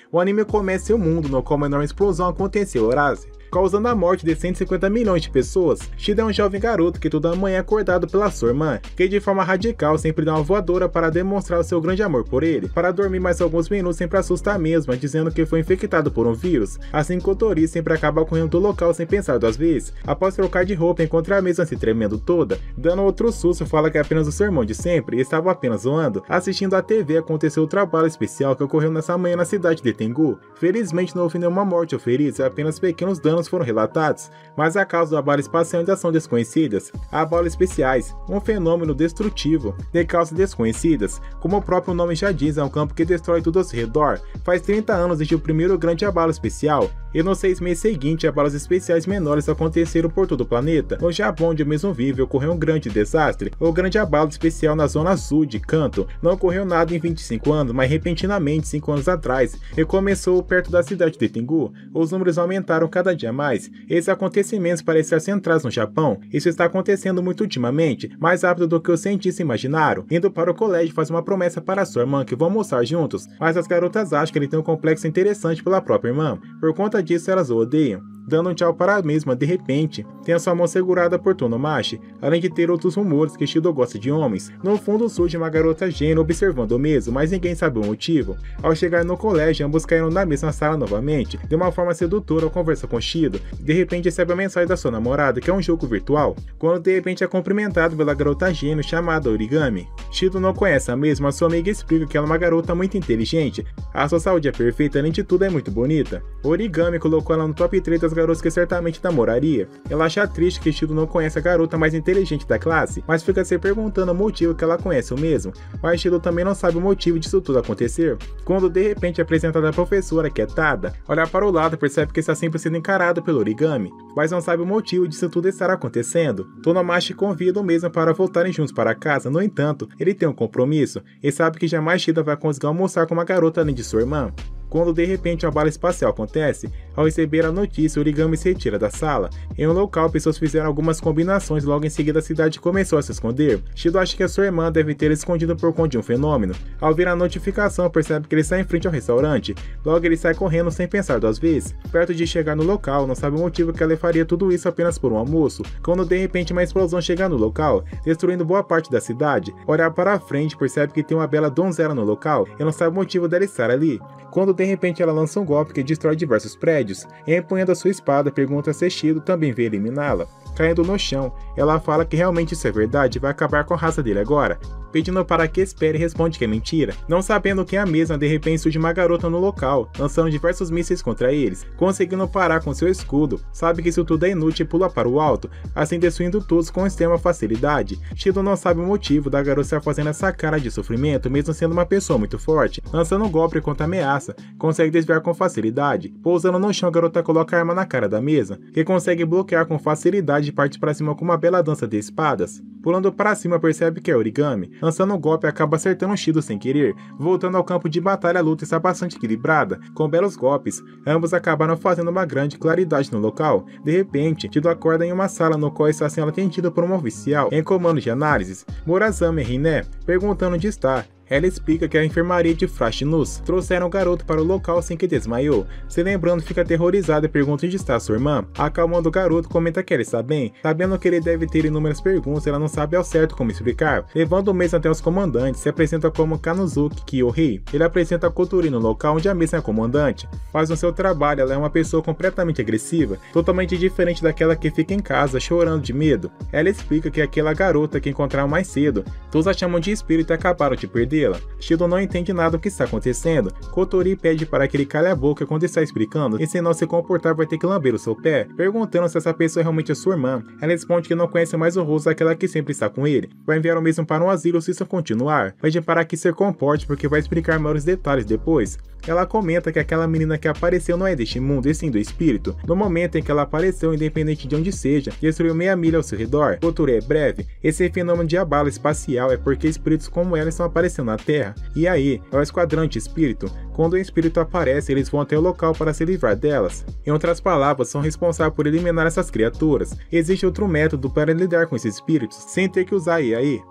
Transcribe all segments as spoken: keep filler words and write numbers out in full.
O anime começa em um mundo no qual uma enorme explosão aconteceu, Horácio, causando a morte de cento e cinquenta milhões de pessoas. Shida é um jovem garoto que toda manhã é acordado pela sua irmã, que de forma radical sempre dá uma voadora para demonstrar o seu grande amor por ele. Para dormir mais alguns minutos sempre assusta a mesma, dizendo que foi infectado por um vírus. Assim, Kotori sempre acaba correndo do local sem pensar duas vezes. Após trocar de roupa, encontra a mesma se tremendo toda. Dando outro susto, fala que é apenas o seu irmão de sempre e estava apenas zoando. Assistindo a T V, aconteceu o trabalho especial que ocorreu nessa manhã na cidade de Tengu. Felizmente não houve nenhuma morte ou feridos, apenas pequenos danos foram relatados, mas a causa do abalo espacial ainda são desconhecidas. Abalos especiais, um fenômeno destrutivo de causas desconhecidas, como o próprio nome já diz, é um campo que destrói tudo ao seu redor. Faz trinta anos desde o primeiro grande abalo especial, e nos seis meses seguintes, abalos especiais menores aconteceram por todo o planeta. No Japão, onde eu mesmo vive, ocorreu um grande desastre. O grande abalo especial na zona sul de Kanto não ocorreu nada em vinte e cinco anos, mas repentinamente, cinco anos atrás, recomeçou perto da cidade de Tengu. Os números aumentaram cada dia mais. Esses acontecimentos parecem ser centrais no Japão. Isso está acontecendo muito ultimamente, mais rápido do que os cientistas imaginaram. Indo para o colégio, faz uma promessa para sua irmã que vão almoçar juntos, mas as garotas acham que ele tem um complexo interessante pela própria irmã. Por conta disso, elas o odeiam. Dando um tchau para a mesma, de repente, tem a sua mão segurada por Tonomachi, além de ter outros rumores que Shido gosta de homens. No fundo surge uma garota gênio observando o mesmo, mas ninguém sabe o motivo. Ao chegar no colégio, ambos caíram na mesma sala novamente. De uma forma sedutora, conversa com Shido. De repente recebe a mensagem da sua namorada, que é um jogo virtual, quando de repente é cumprimentado pela garota gênio chamada Origami. Shido não conhece a mesma, sua amiga explica que ela é uma garota muito inteligente. A sua saúde é perfeita, além de tudo é muito bonita. Origami colocou ela no top três das garotas que certamente namoraria. Ela acha triste que Shido não conhece a garota mais inteligente da classe, mas fica se perguntando o motivo que ela conhece o mesmo. Mas Shido também não sabe o motivo disso tudo acontecer, quando de repente é apresentada a professora, que é Tada. Olha para o lado, percebe que está sempre sendo encarado pelo Origami, mas não sabe o motivo disso tudo estar acontecendo. Tonomachi convida o mesmo para voltarem juntos para casa, no entanto, ele tem um compromisso, e sabe que jamais Shida vai conseguir almoçar com uma garota além de sua irmã. Quando de repente um abalo espacial acontece, ao receber a notícia, Origami se retira da sala. Em um local, pessoas fizeram algumas combinações, logo em seguida a cidade começou a se esconder. Shido acha que a sua irmã deve ter escondido por conta de um fenômeno. Ao ver a notificação, percebe que ele está em frente ao restaurante. Logo ele sai correndo sem pensar duas vezes. Perto de chegar no local, não sabe o motivo que ela faria tudo isso apenas por um almoço, quando de repente uma explosão chega no local, destruindo boa parte da cidade. Olhar para a frente, percebe que tem uma bela donzela no local, e não sabe o motivo dela estar ali. Quando de repente ela lança um golpe que destrói diversos prédios, e empunhando a sua espada pergunta se Shido também vê eliminá-la. Caindo no chão, ela fala que realmente isso é verdade e vai acabar com a raça dele agora, pedindo para que espere e responde que é mentira. Não sabendo que é a mesma, de repente surge uma garota no local, lançando diversos mísseis contra eles, conseguindo parar com seu escudo. Sabe que isso tudo é inútil e pula para o alto, assim destruindo todos com extrema facilidade. Shido não sabe o motivo da garota estar fazendo essa cara de sofrimento, mesmo sendo uma pessoa muito forte. Lançando um golpe contra a ameaça, consegue desviar com facilidade. Pousando no chão, a garota coloca a arma na cara da mesa, que consegue bloquear com facilidade e parte para cima com uma bela dança de espadas. Pulando para cima, percebe que é Origami. Lançando um golpe, acaba acertando Shido sem querer. Voltando ao campo de batalha, a luta está bastante equilibrada, com belos golpes. Ambos acabaram fazendo uma grande claridade no local. De repente, Shido acorda em uma sala no qual está sendo atendido por um oficial em comando de análises, Murazami Riné, perguntando onde está. Ela explica que a enfermaria de Frashinus trouxeram o garoto para o local assim que desmaiou. Se lembrando, fica aterrorizada e pergunta onde está sua irmã. Acalmando o garoto, comenta que ela está bem. Sabendo que ele deve ter inúmeras perguntas, ela não sabe ao certo como explicar. Levando o mesmo até os comandantes, se apresenta como Kanuzuki Kiyohei. Ele apresenta a Kotori no local onde a mesma é comandante. Faz o seu trabalho, ela é uma pessoa completamente agressiva, totalmente diferente daquela que fica em casa chorando de medo. Ela explica que aquela garota que encontraram mais cedo, todos a chamam de espírito e acabaram de perder. Shido não entende nada do que está acontecendo. Kotori pede para que ele cale a boca quando está explicando, e se não se comportar vai ter que lamber o seu pé, perguntando se essa pessoa é realmente é sua irmã. Ela responde que não conhece mais o rosto daquela que sempre está com ele. Vai enviar o mesmo para um asilo se isso continuar. Pede para que se comporte porque vai explicar maiores detalhes depois. Ela comenta que aquela menina que apareceu não é deste mundo e sim do espírito. No momento em que ela apareceu, independente de onde seja, destruiu meia milha ao seu redor. O futuro é breve. Esse fenômeno de abalo espacial é porque espíritos como ela estão aparecendo na Terra. E aí, é o esquadrante espírito. Quando o espírito aparece, eles vão até o local para se livrar delas. Em outras palavras, são responsáveis por eliminar essas criaturas. Existe outro método para lidar com esses espíritos, sem ter que usar I A.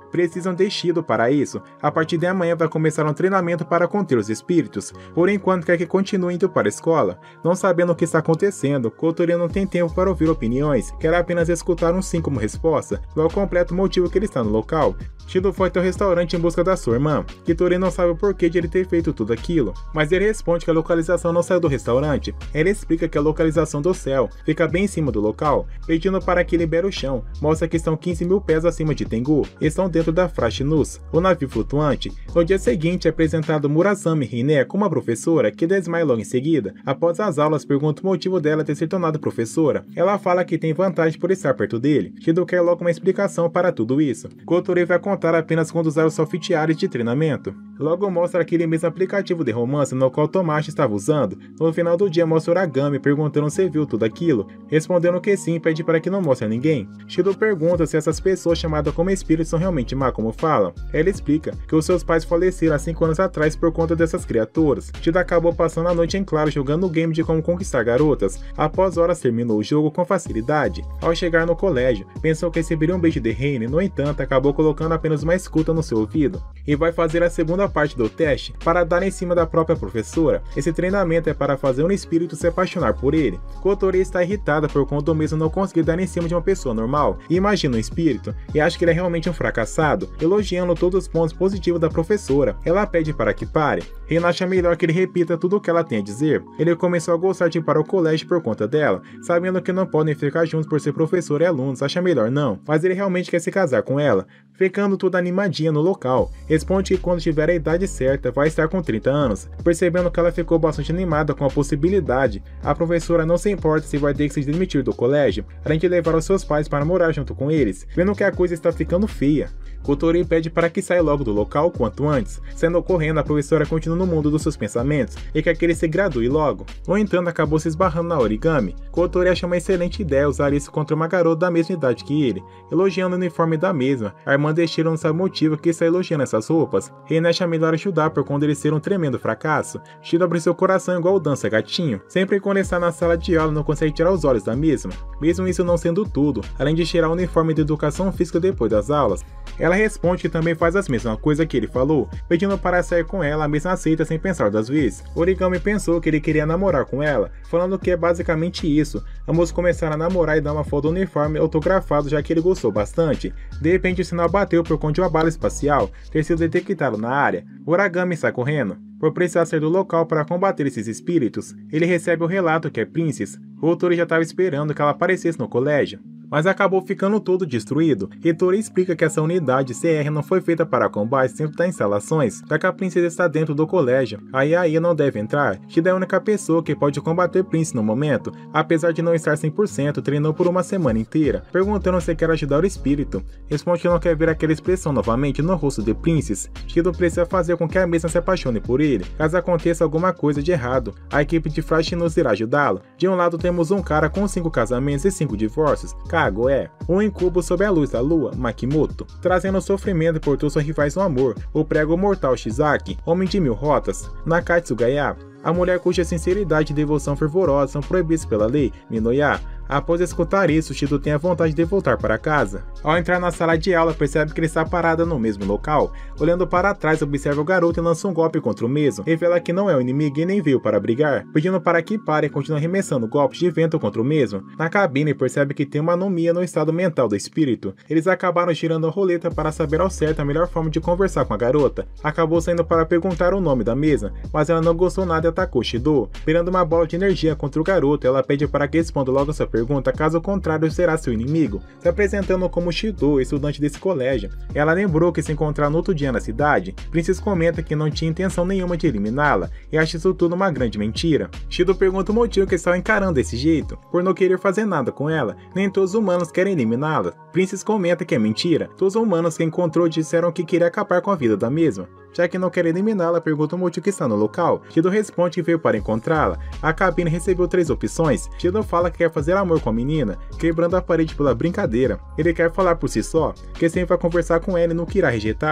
precisam de Shido para isso. A partir de amanhã vai começar um treinamento para conter os espíritos. Por enquanto quer que continue indo para a escola. Não sabendo o que está acontecendo, Kotori não tem tempo para ouvir opiniões, quer apenas escutar um sim como resposta, logo completa o motivo que ele está no local. Shido foi até o restaurante em busca da sua irmã. Kitori não sabe o porquê de ele ter feito tudo aquilo, mas ele responde que a localização não saiu do restaurante. Ele explica que a localização do céu fica bem em cima do local, pedindo para que libere o chão. Mostra que estão quinze mil pés acima de Tengu e estão dentro da Frashinus, o navio flutuante. No dia seguinte é apresentado Murasame Hine como uma professora que desmaia logo em seguida. Após as aulas, pergunta o motivo dela ter se tornado professora. Ela fala que tem vantagem por estar perto dele. Shido quer logo uma explicação para tudo isso. Kotori vai contar apenas quando usar os softwares de treinamento. Logo mostra aquele mesmo aplicativo de romance no qual Tomashi estava usando. No final do dia mostra Origami perguntando se viu tudo aquilo, respondendo que sim, pede para que não mostre a ninguém. Shido pergunta se essas pessoas chamadas como espíritos são realmente má como falam. Ela explica que os seus pais faleceram há cinco anos atrás por conta dessas criaturas. Shido acabou passando a noite em claro jogando o game de como conquistar garotas. Após horas terminou o jogo com facilidade. Ao chegar no colégio, pensou que receberia um beijo de Reine, no entanto acabou colocando apenas uma escuta no seu ouvido. E vai fazer a segunda parte do teste para dar em cima da própria professora. Esse treinamento é para fazer um espírito se apaixonar por ele. Kotori está irritada por conta do mesmo não conseguir dar em cima de uma pessoa normal, e imagina um espírito, e acha que ele é realmente um fracassado, elogiando todos os pontos positivos da professora. Ela pede para que pare. Reina acha melhor que ele repita tudo o que ela tem a dizer. Ele começou a gostar de ir para o colégio por conta dela, sabendo que não podem ficar juntos por ser professor e alunos, acha melhor não, mas ele realmente quer se casar com ela. Ficando toda animadinha no local, responde que quando tiver a idade certa vai estar com trinta anos. Percebendo que ela ficou bastante animada com a possibilidade, a professora não se importa se vai ter que se demitir do colégio, além de levar os seus pais para morar junto com eles, vendo que a coisa está ficando feia. Kotori pede para que saia logo do local quanto antes. Saindo correndo, a professora continua no mundo dos seus pensamentos e quer que ele se gradue logo. No entanto, acabou se esbarrando na Origami. Kotori acha uma excelente ideia usar isso contra uma garota da mesma idade que ele, elogiando o uniforme da mesma. A irmã de Shiro não sabe o motivo que está elogiando essas roupas. Reina acha melhor ajudar por conta ele ser um tremendo fracasso. Shiro abre seu coração igual o dança gatinho. Sempre quando está na sala de aula não consegue tirar os olhos da mesma. Mesmo isso não sendo tudo, além de tirar o uniforme de educação física depois das aulas. Ela responde que também faz as mesmas coisas que ele falou, pedindo para sair com ela, a mesma aceita sem pensar duas vezes. Origami pensou que ele queria namorar com ela, falando que é basicamente isso. Ambos começaram a namorar e dar uma foto do uniforme autografado, já que ele gostou bastante. De repente o sinal bateu por conta de uma bala espacial ter sido detectado na área. Origami sai correndo. Por precisar ser do local para combater esses espíritos, ele recebe o relato que é Princess. O autor já estava esperando que ela aparecesse no colégio, mas acabou ficando todo destruído. Hitori explica que essa unidade C R não foi feita para combate dentro das instalações, já que a princesa está dentro do colégio. A I A I não deve entrar. Shida é a única pessoa que pode combater Prince no momento, apesar de não estar cem por cento, treinou por uma semana inteira, perguntando se quer ajudar o espírito. Responde que não quer ver aquela expressão novamente no rosto de Princess. Shida precisa fazer com que a mesma se apaixone por ele, caso aconteça alguma coisa de errado. A equipe de Frashinus irá ajudá-lo. De um lado temos um cara com cinco casamentos e cinco divórcios, Kago é um incubo sob a luz da lua, Makimoto, trazendo sofrimento por todos seus rivais no amor, o prego mortal Shizaki, homem de mil rotas, Nakatsu Gaya, a mulher cuja sinceridade e devoção fervorosa são proibidas pela lei, Minoya. Após escutar isso, Shido tem a vontade de voltar para casa. Ao entrar na sala de aula, percebe que ele está parada no mesmo local. Olhando para trás, observa o garoto e lança um golpe contra o mesmo. Revela que não é o inimigo e nem veio para brigar, pedindo para que pare e continue arremessando golpes de vento contra o mesmo. Na cabine, percebe que tem uma anomia no estado mental do espírito. Eles acabaram girando a roleta para saber ao certo a melhor forma de conversar com a garota. Acabou saindo para perguntar o nome da mesma, mas ela não gostou nada e atacou Shido. Virando uma bola de energia contra o garoto, ela pede para que responda logo a sua pergunta. Pergunta, caso contrário será seu inimigo, se apresentando como Shido, estudante desse colégio. Ela lembrou que se encontrar no outro dia na cidade. Princess comenta que não tinha intenção nenhuma de eliminá-la e acha isso tudo uma grande mentira. Shido pergunta o motivo que estava encarando desse jeito, por não querer fazer nada com ela. Nem todos os humanos querem eliminá-la. Princess comenta que é mentira. Todos os humanos que encontrou disseram que queria acabar com a vida da mesma. Já que não quer eliminá-la, pergunta o motivo que está no local. Shido responde que veio para encontrá-la. A cabine recebeu três opções. Shido fala que quer fazer amor com a menina, quebrando a parede pela brincadeira. Ele quer falar por si só, que sempre vai conversar com ela e não querá rejeitá-la.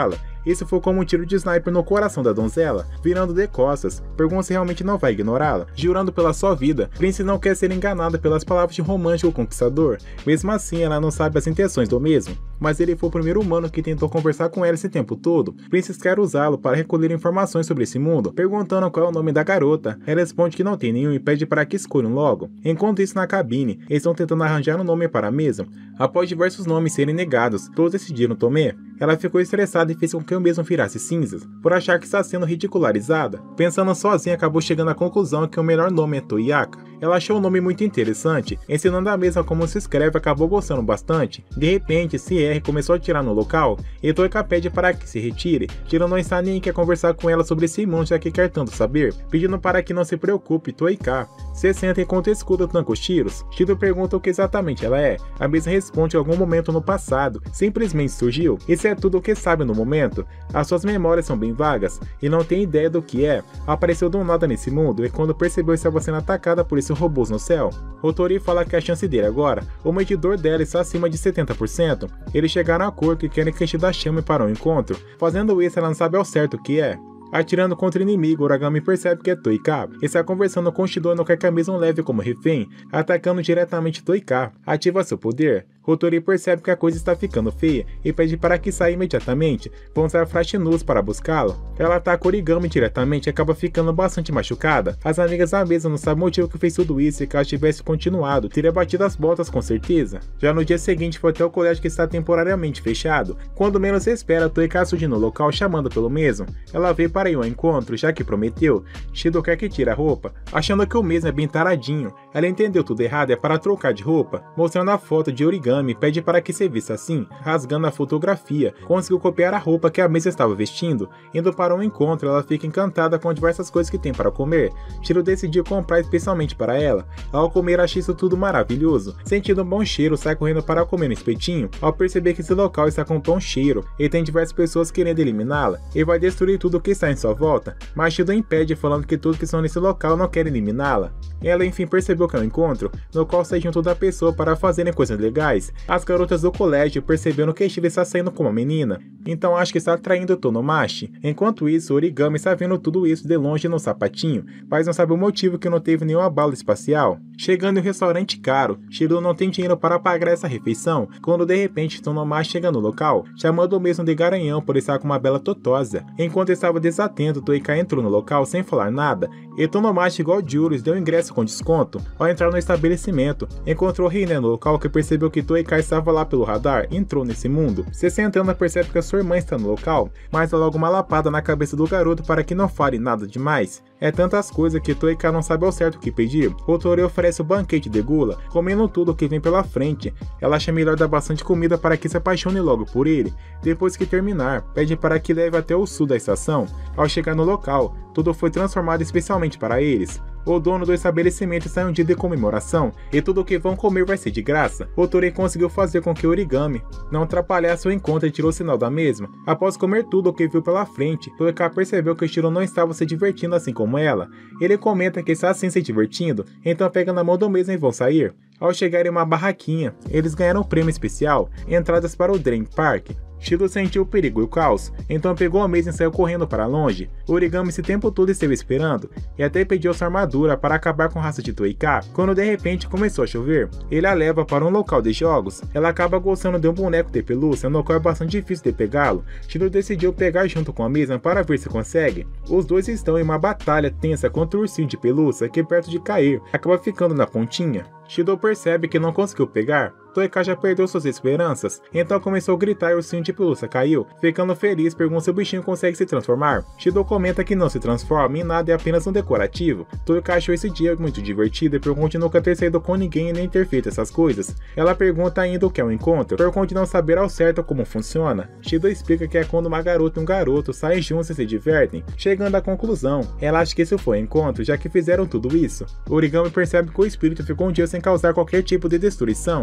Isso foi como um tiro de sniper no coração da donzela. Virando de costas, pergunta se realmente não vai ignorá-la. Jurando pela sua vida, Princess não quer ser enganada pelas palavras de um romântico conquistador. Mesmo assim, ela não sabe as intenções do mesmo. Mas ele foi o primeiro humano que tentou conversar com ela esse tempo todo. Princess quer usá-lo para recolher informações sobre esse mundo. Perguntando qual é o nome da garota, ela responde que não tem nenhum e pede para que escolham logo. Enquanto isso, na cabine, eles estão tentando arranjar um nome para a mesma. Após diversos nomes serem negados, todos decidiram Tomé. Ela ficou estressada e fez com que eu mesmo virasse cinzas, por achar que está sendo ridicularizada. Pensando sozinha, acabou chegando à conclusão que o melhor nome é Toyaka. Ela achou o nome muito interessante, ensinando a mesma como se escreve, acabou gostando bastante. De repente, C R começou a atirar no local, e Toyaka pede para que se retire. Shiro não está nem quer conversar com ela sobre esse mundo, já que quer tanto saber, pedindo para que não se preocupe. Toyaka se senta enquanto escuta tanto os tiros. Shiro pergunta o que exatamente ela é. A mesma responde que em algum momento no passado, simplesmente surgiu. Isso é tudo o que sabe no momento. As suas memórias são bem vagas, e não tem ideia do que é. Apareceu do nada nesse mundo, e quando percebeu estava sendo atacada por esses robôs no céu. Rotori fala que a chance dele agora, o medidor dela está acima de setenta por cento. Eles chegaram a acordo e querem que a Shida chame para um encontro. Fazendo isso, ela não sabe ao certo o que é. Atirando contra o inimigo, Origami percebe que é Toyaka. Está conversando com Shido e não quer que a mesma leve como refém, atacando diretamente Toyaka. Ativa seu poder. Rotori percebe que a coisa está ficando feia e pede para que saia imediatamente. Vão usar Frashinus para buscá-lo. Ela ataca Origami diretamente e acaba ficando bastante machucada. As amigas da mesa não sabem o motivo que fez tudo isso, e que ela tivesse continuado, teria batido as botas com certeza. Já no dia seguinte foi até o colégio, que está temporariamente fechado. Quando menos se espera, Toyaka surge no local chamando pelo mesmo. Ela veio para ir ao encontro, já que prometeu. Shido quer que tire a roupa, achando que o mesmo é bem taradinho. Ela entendeu tudo errado, é para trocar de roupa. Mostrando a foto de Origami, pede para que se vista assim, rasgando a fotografia. Conseguiu copiar a roupa que a mesa estava vestindo. Indo para um encontro, ela fica encantada com diversas coisas que tem para comer. Shiro decidiu comprar especialmente para ela. Ao comer, achei isso tudo maravilhoso. Sentindo um bom cheiro, sai correndo para comer no espetinho. Ao perceber que esse local está com um bom cheiro e tem diversas pessoas querendo eliminá-la, ele vai destruir tudo que está em sua volta. Mas Shiro impede, falando que todos que estão nesse local não querem eliminá-la. Ela enfim percebeu que é um encontro, no qual sai junto da pessoa para fazerem coisas legais. As garotas do colégio percebendo que Shiro está saindo com uma menina, então acho que está atraindo Tonomachi. Enquanto isso, Origami está vendo tudo isso de longe no sapatinho, mas não sabe o motivo que não teve nenhuma bala espacial. Chegando em um restaurante caro, Shiro não tem dinheiro para pagar essa refeição, quando de repente Tonomachi chega no local, chamando o mesmo de garanhão por estar com uma bela totosa. Enquanto estava desatento, Toyaka entrou no local sem falar nada, e Tonomachi, igual Julius, deu ingresso com desconto. Ao entrar no estabelecimento, encontrou Rina no local, que percebeu que Toyaka estava lá pelo radar e entrou nesse mundo. Se sentando, percebe que a sua irmã está no local, mas dá logo uma lapada na cabeça do garoto para que não fale nada demais. É tantas coisas que Toyaka não sabe ao certo o que pedir. Rotori oferece o banquete de gula, comendo tudo o que vem pela frente. Ela acha melhor dar bastante comida para que se apaixone logo por ele. Depois que terminar, pede para que leve até o sul da estação. Ao chegar no local, tudo foi transformado especialmente para eles. O dono do estabelecimento está em um dia de comemoração, e tudo o que vão comer vai ser de graça. Rotori conseguiu fazer com que Origami não atrapalhasse o encontro e tirou o sinal da mesma. Após comer tudo o que viu pela frente, Toyaka percebeu que Shiro não estava se divertindo assim como ela. Ele comenta que está assim se divertindo, então pega na mão do mesmo e vão sair. Ao chegar em uma barraquinha, eles ganharam um prêmio especial, entradas para o Dream Park. Shiro sentiu o perigo e o caos, então pegou a mesa e saiu correndo para longe. Origami esse tempo todo esteve esperando, e até pediu sua armadura para acabar com a raça de Toyaka. Quando de repente começou a chover, ele a leva para um local de jogos. Ela acaba gostando de um boneco de pelúcia, no qual é bastante difícil de pegá-lo. Shiro decidiu pegar junto com a mesma para ver se consegue. Os dois estão em uma batalha tensa contra o ursinho de pelúcia, que perto de cair, acaba ficando na pontinha. Shiro percebe que não conseguiu pegar. Toyaka já perdeu suas esperanças, então começou a gritar e o ursinho de pelúcia caiu. Ficando feliz, pergunta se o bichinho consegue se transformar. Shiro comenta que não se transforma em nada, é apenas um decorativo. Toyaka achou esse dia muito divertido e pergunta nunca ter saído com ninguém e nem ter feito essas coisas. Ela pergunta ainda o que é um encontro, pergunta não saber ao certo como funciona. Shiro explica que é quando uma garota e um garoto saem juntos e se divertem. Chegando à conclusão, ela acha que isso foi um encontro, já que fizeram tudo isso. Origami percebe que o espírito ficou um dia sem causar qualquer tipo de destruição, e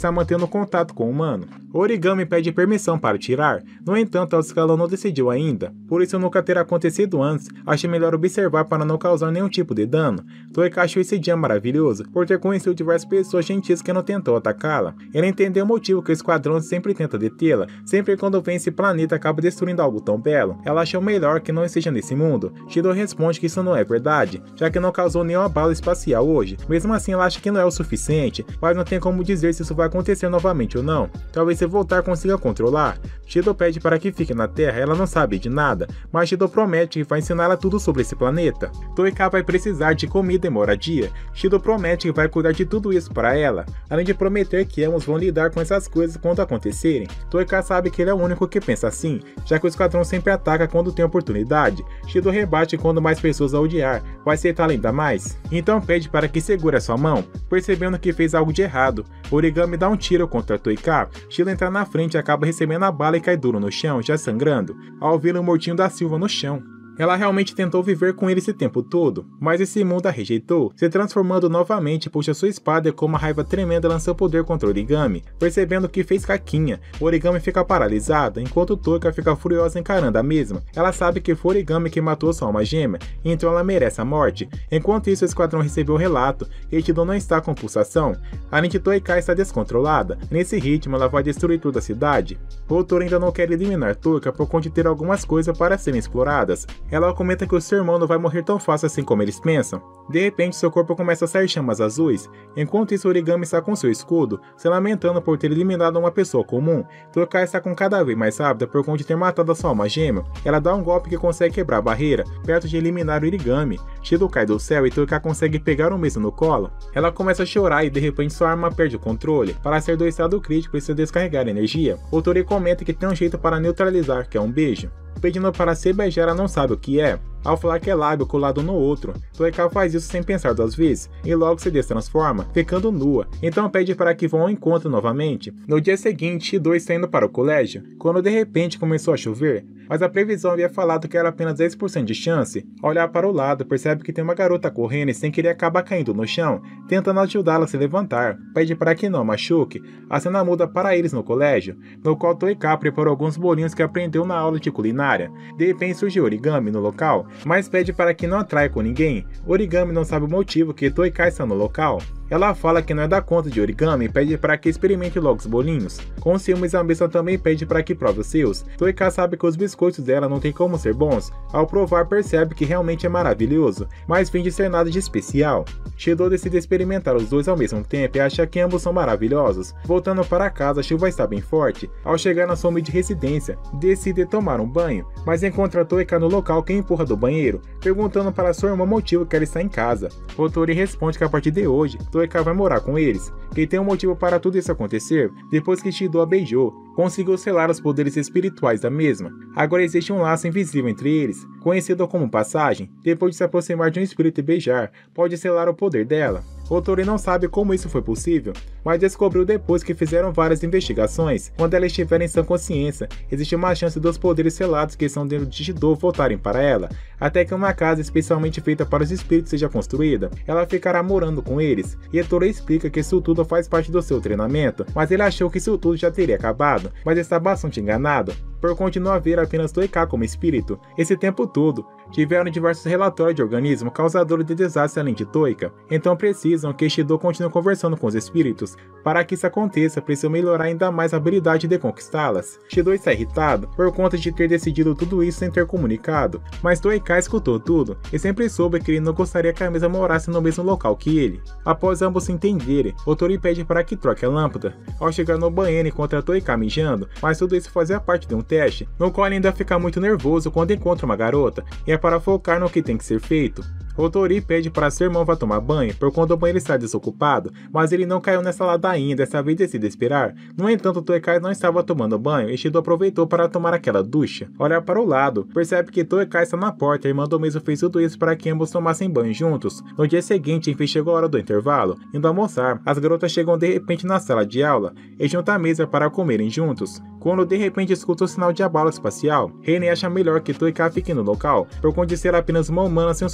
está mantendo contato com o humano. Origami pede permissão para tirar, no entanto, a escala não decidiu ainda, por isso nunca terá acontecido antes, achei melhor observar para não causar nenhum tipo de dano. Toika achou esse dia maravilhoso, por ter conhecido diversas pessoas gentis que não tentou atacá-la. Ela entendeu o motivo que o esquadrão sempre tenta detê-la, sempre quando vem esse planeta acaba destruindo algo tão belo. Ela achou melhor que não esteja nesse mundo. Shido responde que isso não é verdade, já que não causou nenhuma bala espacial hoje. Mesmo assim, ela acha que não é o suficiente, mas não tem como dizer se isso vai acontecer novamente ou não. Talvez se voltar consiga controlar. Shido pede para que fique na Terra, ela não sabe de nada, mas Shido promete que vai ensiná-la tudo sobre esse planeta. Toika vai precisar de comida e moradia. Shido promete que vai cuidar de tudo isso para ela, além de prometer que ambos vão lidar com essas coisas quando acontecerem. Toika sabe que ele é o único que pensa assim, já que o esquadrão sempre ataca quando tem oportunidade. Shido rebate quando mais pessoas a odiar, vai aceitar ainda mais. Então pede para que segure a sua mão, percebendo que fez algo de errado. Origami dá um tiro contra Toika. Shido entra na frente e acaba recebendo a bala e cai duro no chão, já sangrando, ao ver o mortinho da Silva no chão. Ela realmente tentou viver com ele esse tempo todo, mas esse mundo a rejeitou, se transformando novamente, puxa sua espada e com uma raiva tremenda lança poder contra Origami. Percebendo que fez caquinha, Origami fica paralisada, enquanto Toika fica furiosa encarando a mesma. Ela sabe que foi Origami que matou sua alma gêmea, então ela merece a morte. Enquanto isso, o esquadrão recebeu o relato que Shido não está com pulsação, além de Toika está descontrolada. Nesse ritmo, ela vai destruir toda a cidade. O autor ainda não quer eliminar Toika por conta de ter algumas coisas para serem exploradas. Ela comenta que o seu irmão não vai morrer tão fácil assim como eles pensam. De repente, seu corpo começa a sair chamas azuis. Enquanto isso, Origami está com seu escudo, se lamentando por ter eliminado uma pessoa comum. Tokai está com cada vez mais rápida por conta de ter matado a sua alma gêmea. Ela dá um golpe que consegue quebrar a barreira, perto de eliminar o Origami. Shido cai do céu e Tokai consegue pegar o mesmo no colo. Ela começa a chorar e de repente sua arma perde o controle. Para sair do estado crítico, precisa descarregar energia. O Tori comenta que tem um jeito para neutralizar, que é um beijo. Pedindo para ser beijar, ela não sabe o que é. Ao falar que é lábio colado no outro, Toika faz isso sem pensar duas vezes, e logo se destransforma, ficando nua. Então pede para que vão ao encontro novamente. No dia seguinte, Shido está indo para o colégio, quando de repente começou a chover, mas a previsão havia falado que era apenas dez por cento de chance. Ao olhar para o lado, percebe que tem uma garota correndo e sem querer acaba caindo no chão, tentando ajudá-la a se levantar. Pede para que não machuque. A cena muda para eles no colégio, no qual Toika preparou alguns bolinhos que aprendeu na aula de culinária. De repente surge Origami no local, mas pede para que não atraia com ninguém. Origami não sabe o motivo que Toika está no local. Ela fala que não é da conta de Origami e pede para que experimente logo os bolinhos. Com ciúmes, a mesma também pede para que prove os seus. Toika sabe que os biscoitos dela não tem como ser bons. Ao provar, percebe que realmente é maravilhoso, mas finge ser nada de especial. Shido decide experimentar os dois ao mesmo tempo e acha que ambos são maravilhosos. Voltando para casa, a chuva está bem forte. Ao chegar na sua humilde residência, decide tomar um banho, mas encontra Toika no local que empurra do banheiro, perguntando para sua irmã o motivo que ela está em casa. O Tori responde que a partir de hoje, Toika vai morar com eles, que tem um motivo para tudo isso acontecer. Depois que Shido a beijou, conseguiu selar os poderes espirituais da mesma. Agora existe um laço invisível entre eles, conhecido como passagem. Depois de se aproximar de um espírito e beijar, pode selar o poder dela. O Tori não sabe como isso foi possível, mas descobriu depois que fizeram várias investigações. Quando ela estiver em sã consciência, existe uma chance dos poderes selados que estão dentro de Shido voltarem para ela, até que uma casa especialmente feita para os espíritos seja construída. Ela ficará morando com eles, e o Tori explica que isso tudo faz parte do seu treinamento, mas ele achou que isso tudo já teria acabado, mas está bastante enganado, por continuar a ver apenas Toika como espírito. Esse tempo todo, tiveram diversos relatórios de organismo causador de desastre além de Toika, então precisam que Shido continue conversando com os espíritos. Para que isso aconteça, precisam melhorar ainda mais a habilidade de conquistá-las. Shido está irritado por conta de ter decidido tudo isso sem ter comunicado, mas Toika escutou tudo e sempre soube que ele não gostaria que a mesa morasse no mesmo local que ele. Após ambos se entenderem, o Tori pede para que troque a lâmpada. Ao chegar no banheiro, encontra Toika mijando, mas tudo isso fazia parte de um teste, no qual ele ainda fica muito nervoso quando encontra uma garota, e é para focar no que tem que ser feito. O Tori pede para seu irmão vá tomar banho, por quando o banheiro está desocupado, mas ele não caiu nessa ladainha e dessa vez decide esperar. No entanto, Toika não estava tomando banho e Shido aproveitou para tomar aquela ducha. Olhar para o lado, percebe que Toika está na porta e a irmã do mesmo fez tudo isso para que ambos tomassem banho juntos. No dia seguinte, enfim, chegou a hora do intervalo. Indo almoçar, as garotas chegam de repente na sala de aula e juntam a mesa para comerem juntos, quando de repente escuta o sinal de abalo espacial. Reine acha melhor que Toika fique no local, por conta de ser apenas uma humana sem seus poderes.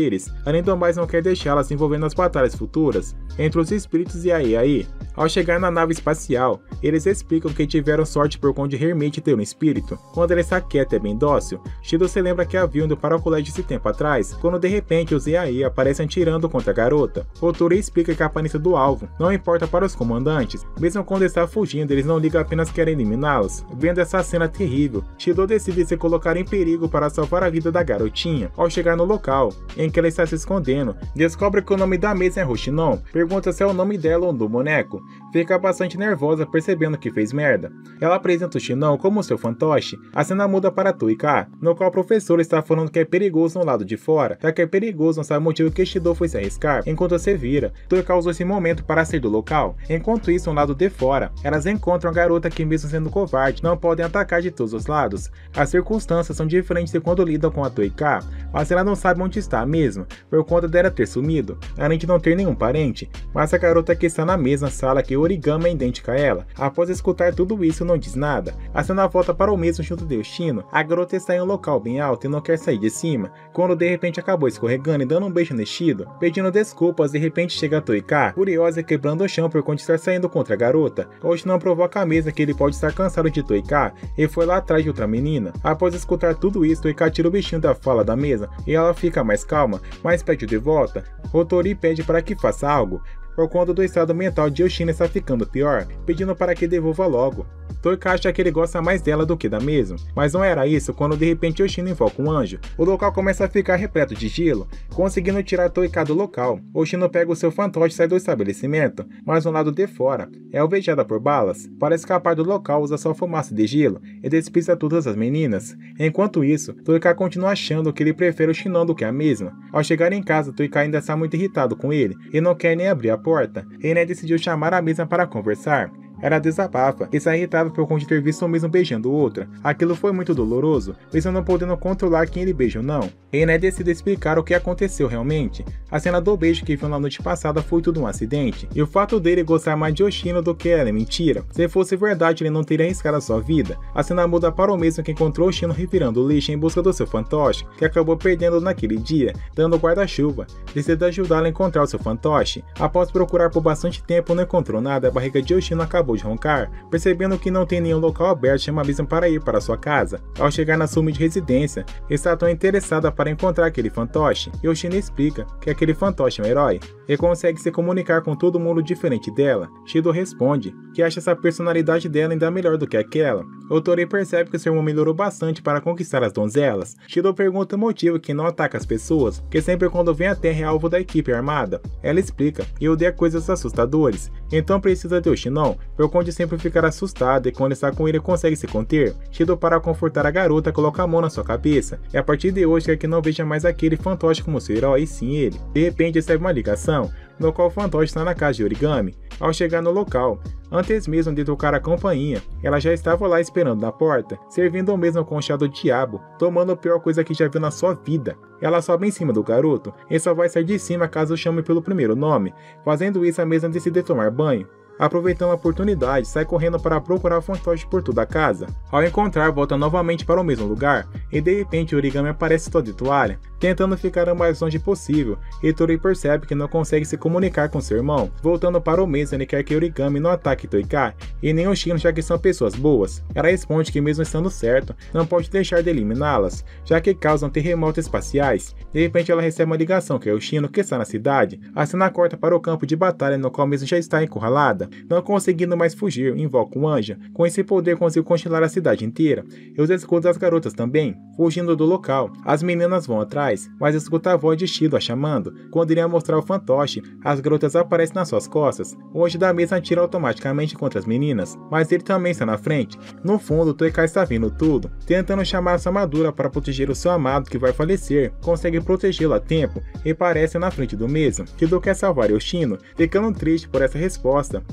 poderes, além do mais não quer deixá-la se envolver nas batalhas futuras entre os espíritos e aí aí. Ao chegar na nave espacial, eles explicam que tiveram sorte por conta de Hermite ter um espírito. Quando ela está quieta e bem dócil, Shido se lembra que havia ido para o colégio esse tempo atrás, quando de repente os E A I aparecem atirando contra a garota. Otori explica que a aparência do alvo não importa para os comandantes, mesmo quando está fugindo eles não ligam, apenas querem eliminá-los. Vendo essa cena terrível, Shido decide se colocar em perigo para salvar a vida da garotinha. Ao chegar no local em que ela está se escondendo, descobre que o nome da mesa é Roshinon, pergunta se é o nome dela ou do boneco. Fica bastante nervosa percebendo que fez merda. Ela apresenta o Shinon como seu fantoche. A cena muda para Toika, no qual o professor está falando que é perigoso no lado de fora, já que é perigoso não sabe o motivo que Shido foi se arriscar. Enquanto se vira, Toika usou esse momento para sair do local. Enquanto isso, no lado de fora, elas encontram a garota que, mesmo sendo covarde, não podem atacar de todos os lados. As circunstâncias são diferentes de quando lidam com a Toika, mas ela não sabe onde está mesmo, por conta dela ter sumido, além de não ter nenhum parente. Mas a garota que está na mesma sala que Origami é idêntica a ela. Após escutar tudo isso, não diz nada. A cena volta para o mesmo junto de Yoshino. A garota está em um local bem alto e não quer sair de cima, quando de repente acabou escorregando e dando um beijo no Shido. Pedindo desculpas, de repente chega a Toika, furiosa e quebrando o chão por conta de estar saindo contra a garota. Yoshino provoca a mesa que ele pode estar cansado de Toika e foi lá atrás de outra menina. Após escutar tudo isso, Toika tira o bichinho da fala da mesa e ela fica mais calma, mas pede de volta. Otori pede para que faça algo, por conta do estado mental de Yoshino está ficando pior, pedindo para que devolva logo. Toika acha que ele gosta mais dela do que da mesma, mas não era isso quando de repente Yoshino invoca um anjo. O local começa a ficar repleto de gelo, conseguindo tirar Toika do local. Yoshino pega o seu fantoche e sai do estabelecimento, mas no lado de fora é alvejada por balas. Para escapar do local, usa só fumaça de gelo e despista todas as meninas. Enquanto isso, Toika continua achando que ele prefere o Shinon do que a mesma. Ao chegar em casa, Toika ainda está muito irritado com ele e não quer nem abrir a porta. René decidiu chamar a mesma para conversar. Ela desabafa e está irritada por conta de ter visto o mesmo beijando outra. Aquilo foi muito doloroso, mesmo não podendo controlar quem ele beija ou não. René decide explicar o que aconteceu realmente. A cena do beijo que viu na noite passada foi tudo um acidente, e o fato dele gostar mais de Yoshino do que ela é mentira. Se fosse verdade, ele não teria arriscado a sua vida. A cena muda para o mesmo que encontrou Yoshino revirando o lixo em busca do seu fantoche, que acabou perdendo naquele dia, dando o guarda-chuva. Decide ajudá-la a encontrar o seu fantoche. Após procurar por bastante tempo, não encontrou nada, a barriga de Yoshino acabou de roncar. Percebendo que não tem nenhum local aberto, chama a mesma para ir para sua casa. Ao chegar na sua humilde residência, está tão interessada para encontrar aquele fantoche. Yoshino explica que aquele fantoche é um herói e consegue se comunicar com todo mundo diferente dela. Shido responde que acha essa personalidade dela ainda melhor do que aquela. Otori percebe que seu irmão melhorou bastante para conquistar as donzelas. Shido pergunta o motivo que não ataca as pessoas, que sempre quando vem à Terra é alvo da equipe armada. Ela explica que odeia coisas assustadoras, então precisa de Yoshinon, por conta de sempre ficar assustada e quando está com ele consegue se conter. Shido, para confortar a garota, coloca a mão na sua cabeça, e a partir de hoje quer que não veja mais aquele fantoche como seu herói, e sim ele. De repente recebe uma ligação, no qual o fantoche está na casa de Origami. Ao chegar no local, antes mesmo de tocar a campainha, ela já estava lá esperando na porta, servindo o mesmo com o chá do diabo, tomando a pior coisa que já viu na sua vida. Ela sobe em cima do garoto e só vai sair de cima caso o chame pelo primeiro nome. Fazendo isso, a mesma decide tomar banho. Aproveitando a oportunidade, sai correndo para procurar o fantoche por toda a casa. Ao encontrar, volta novamente para o mesmo lugar, e de repente Origami aparece todo de toalha, tentando ficar o mais longe possível, e Tori percebe que não consegue se comunicar com seu irmão. Voltando para o mesmo, ele quer que Origami não ataque Toika, e nem Yoshino, já que são pessoas boas. Ela responde que mesmo estando certo, não pode deixar de eliminá-las, já que causam terremotos espaciais. De repente ela recebe uma ligação que é Yoshino, que está na cidade. A cena corta para o campo de batalha, no qual mesmo já está encurralada. Não conseguindo mais fugir, invoca um anjo. Com esse poder conseguiu congelar a cidade inteira, e os escudos das garotas também. Fugindo do local, as meninas vão atrás, mas escuta a voz de Shido a chamando. Quando iria mostrar o fantoche, as garotas aparecem nas suas costas. O anjo da mesa atira automaticamente contra as meninas, mas ele também está na frente. No fundo, Toika está vendo tudo, tentando chamar sua armadura para proteger o seu amado que vai falecer. Consegue protegê-lo a tempo e parece na frente do mesmo. Shido quer salvar Yoshino, ficando triste por essa resposta.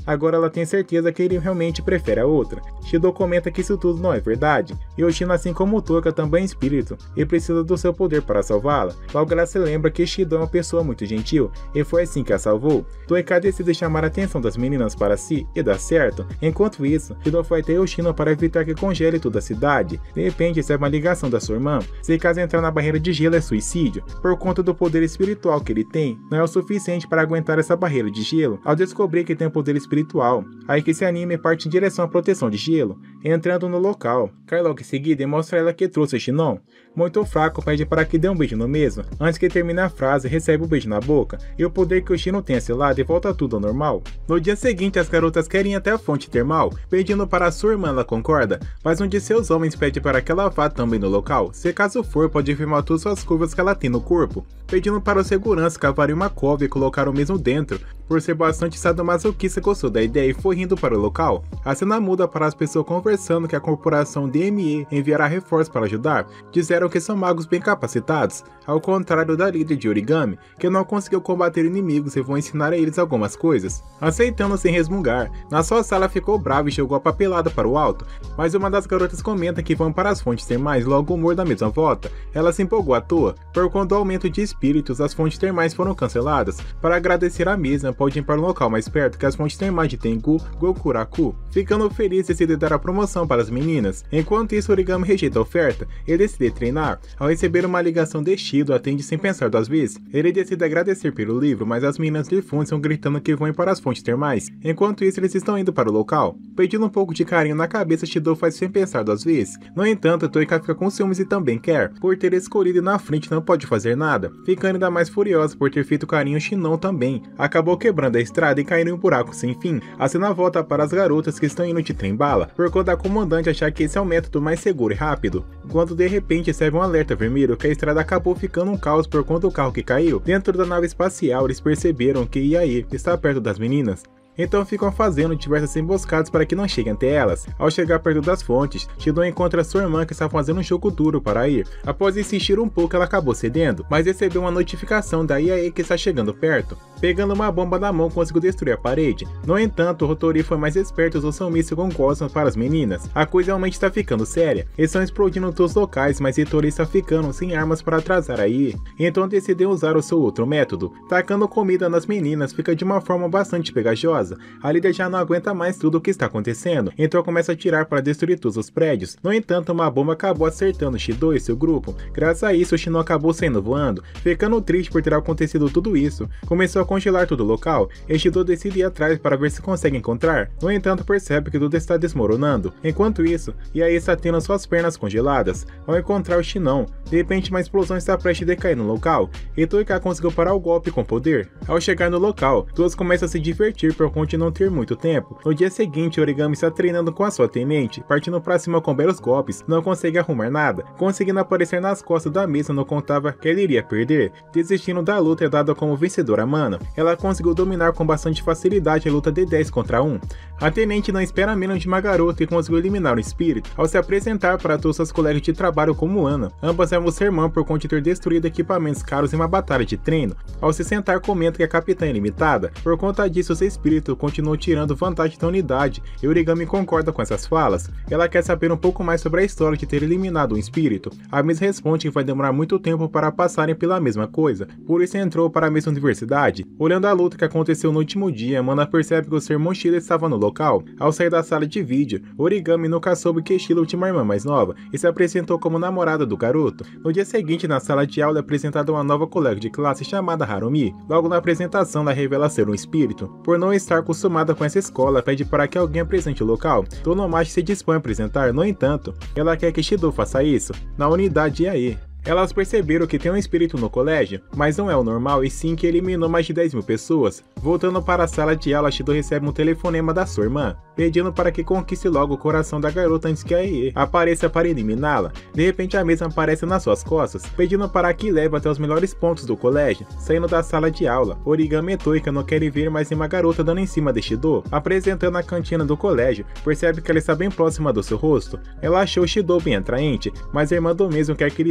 Agora ela tem certeza que ele realmente prefere a outra. Shido comenta que isso tudo não é verdade, e Yoshino, assim como Toika, também é espírito e precisa do seu poder para salvá-la. Logo ela se lembra que Shido é uma pessoa muito gentil e foi assim que a salvou. Toika decide chamar a atenção das meninas para si e dá certo. Enquanto isso, Shido foi até Yoshino para evitar que congele toda a cidade. De repente recebe uma ligação da sua irmã. Se caso entrar na barreira de gelo é suicídio. Por conta do poder espiritual que ele tem, não é o suficiente para aguentar essa barreira de gelo. Ao descobrir que tem poder espiritual, aí que esse anime parte em direção à proteção de gelo, entrando no local. Cai logo em seguida e mostra a ela que trouxe o Shinon. Muito fraco, pede para que dê um beijo no mesmo. Antes que termine a frase, recebe o beijo na boca, e o poder que o Shino tem selado e volta tudo ao normal. No dia seguinte, as garotas querem ir até a fonte termal, pedindo para sua irmã, ela concorda, mas um de seus homens pede para que ela vá também no local, se caso for, pode firmar todas as curvas que ela tem no corpo, pedindo para o segurança cavarem uma cova e colocar o mesmo dentro. Por ser bastante sadomasoquista, gostou da ideia e foi rindo para o local. A cena muda para as pessoas conversando que a corporação D M E enviará reforços para ajudar. Disseram que são magos bem capacitados, ao contrário da líder de origami, que não conseguiu combater inimigos e vão ensinar a eles algumas coisas. Aceitando sem resmungar, na sua sala ficou bravo e jogou a papelada para o alto, mas uma das garotas comenta que vão para as fontes termais logo o humor da mesma volta. Ela se empolgou à toa, por conta do aumento de espíritos, as fontes termais foram canceladas. Para agradecer a mesma, pode ir para um local mais perto que as fontes termais de Tengu Gokuraku. Ficando feliz, decide dar a promoção para as meninas. Enquanto isso, Origami rejeita a oferta e decide treinar. Ao receber uma ligação de Shido, atende sem pensar duas vezes. Ele decide agradecer pelo livro, mas as meninas lhe fundem gritando que vão ir para as fontes termais. Enquanto isso, eles estão indo para o local. Pedindo um pouco de carinho na cabeça, Shido faz sem pensar duas vezes. No entanto, Toika fica com ciúmes e também quer. Por ter escolhido ir na frente, não pode fazer nada. Ficando ainda mais furiosa por ter feito carinho, Shinon também acabou quebrando a estrada e caindo em um buraco sem fim. A cena volta para as garotas que estão indo de trem-bala, por conta da comandante achar que esse é o método mais seguro e rápido, quando de repente recebe um alerta vermelho que a estrada acabou ficando um caos por conta do carro que caiu. Dentro da nave espacial, eles perceberam que Yae está perto das meninas. Então ficam fazendo diversas emboscadas para que não cheguem até elas. Ao chegar perto das fontes, Shido encontra sua irmã que está fazendo um jogo duro para ir. Após insistir um pouco, ela acabou cedendo, mas recebeu uma notificação da I A E que está chegando perto. Pegando uma bomba na mão, conseguiu destruir a parede. No entanto, o Rotori foi mais esperto e usou seu míssil com gosmas para as meninas. A coisa realmente está ficando séria. Eles estão explodindo todos os locais, mas Hitori está ficando sem armas para atrasar a I E. Então decidiu usar o seu outro método. Tacando comida nas meninas fica de uma forma bastante pegajosa. A líder já não aguenta mais tudo o que está acontecendo, então começa a atirar para destruir todos os prédios. No entanto, uma bomba acabou acertando Shido e seu grupo. Graças a isso, o Shinon acabou saindo voando. Ficando triste por ter acontecido tudo isso, começou a congelar todo o local, e Shido decide ir atrás para ver se consegue encontrar. No entanto, percebe que tudo está desmoronando. Enquanto isso, Yae está tendo suas pernas congeladas. Ao encontrar o Shinon, de repente uma explosão está prestes a decair no local, e Toika conseguiu parar o golpe com poder. Ao chegar no local, duas começam a se divertir por conta de não ter muito tempo. No dia seguinte, Origami está treinando com a sua tenente, partindo para cima com belos golpes, não consegue arrumar nada, conseguindo aparecer nas costas da mesa, não contava que ele iria perder. Desistindo da luta, é dada como vencedora Mana. Ela conseguiu dominar com bastante facilidade a luta de dez contra um. A tenente não espera menos de uma garota e conseguiu eliminar o espírito, ao se apresentar para todos seus colegas de trabalho como Ana. Ambas eram sua irmã por conta de ter destruído equipamentos caros em uma batalha de treino. Ao se sentar, comenta que a capitã é limitada. Por conta disso, seu espírito continuou tirando vantagem da unidade, e Origami concorda com essas falas. Ela quer saber um pouco mais sobre a história de ter eliminado um espírito. A Miss responde que vai demorar muito tempo para passarem pela mesma coisa, por isso entrou para a mesma universidade. Olhando a luta que aconteceu no último dia, Mana percebe que o ser Mochila estava no local. Ao sair da sala de vídeo, Origami nunca soube que Shilo tinha uma irmã mais nova e se apresentou como namorada do garoto. No dia seguinte, na sala de aula, é apresentada uma nova colega de classe chamada Harumi. Logo na apresentação, ela revela ser um espírito. Por não estar acostumada com essa escola, pede para que alguém apresente o local. Tonomachi se dispõe a apresentar, no entanto, ela quer que Shido faça isso, na unidade Yae. Elas perceberam que tem um espírito no colégio, mas não é o normal e sim que eliminou mais de dez mil pessoas. Voltando para a sala de aula, Shido recebe um telefonema da sua irmã, pedindo para que conquiste logo o coração da garota antes que a Yae apareça para eliminá-la. De repente a mesma aparece nas suas costas, pedindo para que leve até os melhores pontos do colégio. Saindo da sala de aula, Origami e Toika não querem ver mais uma garota dando em cima de Shido. Apresentando a cantina do colégio, percebe que ela está bem próxima do seu rosto. Ela achou Shido bem atraente, mas a irmã do mesmo quer que ele dê em cima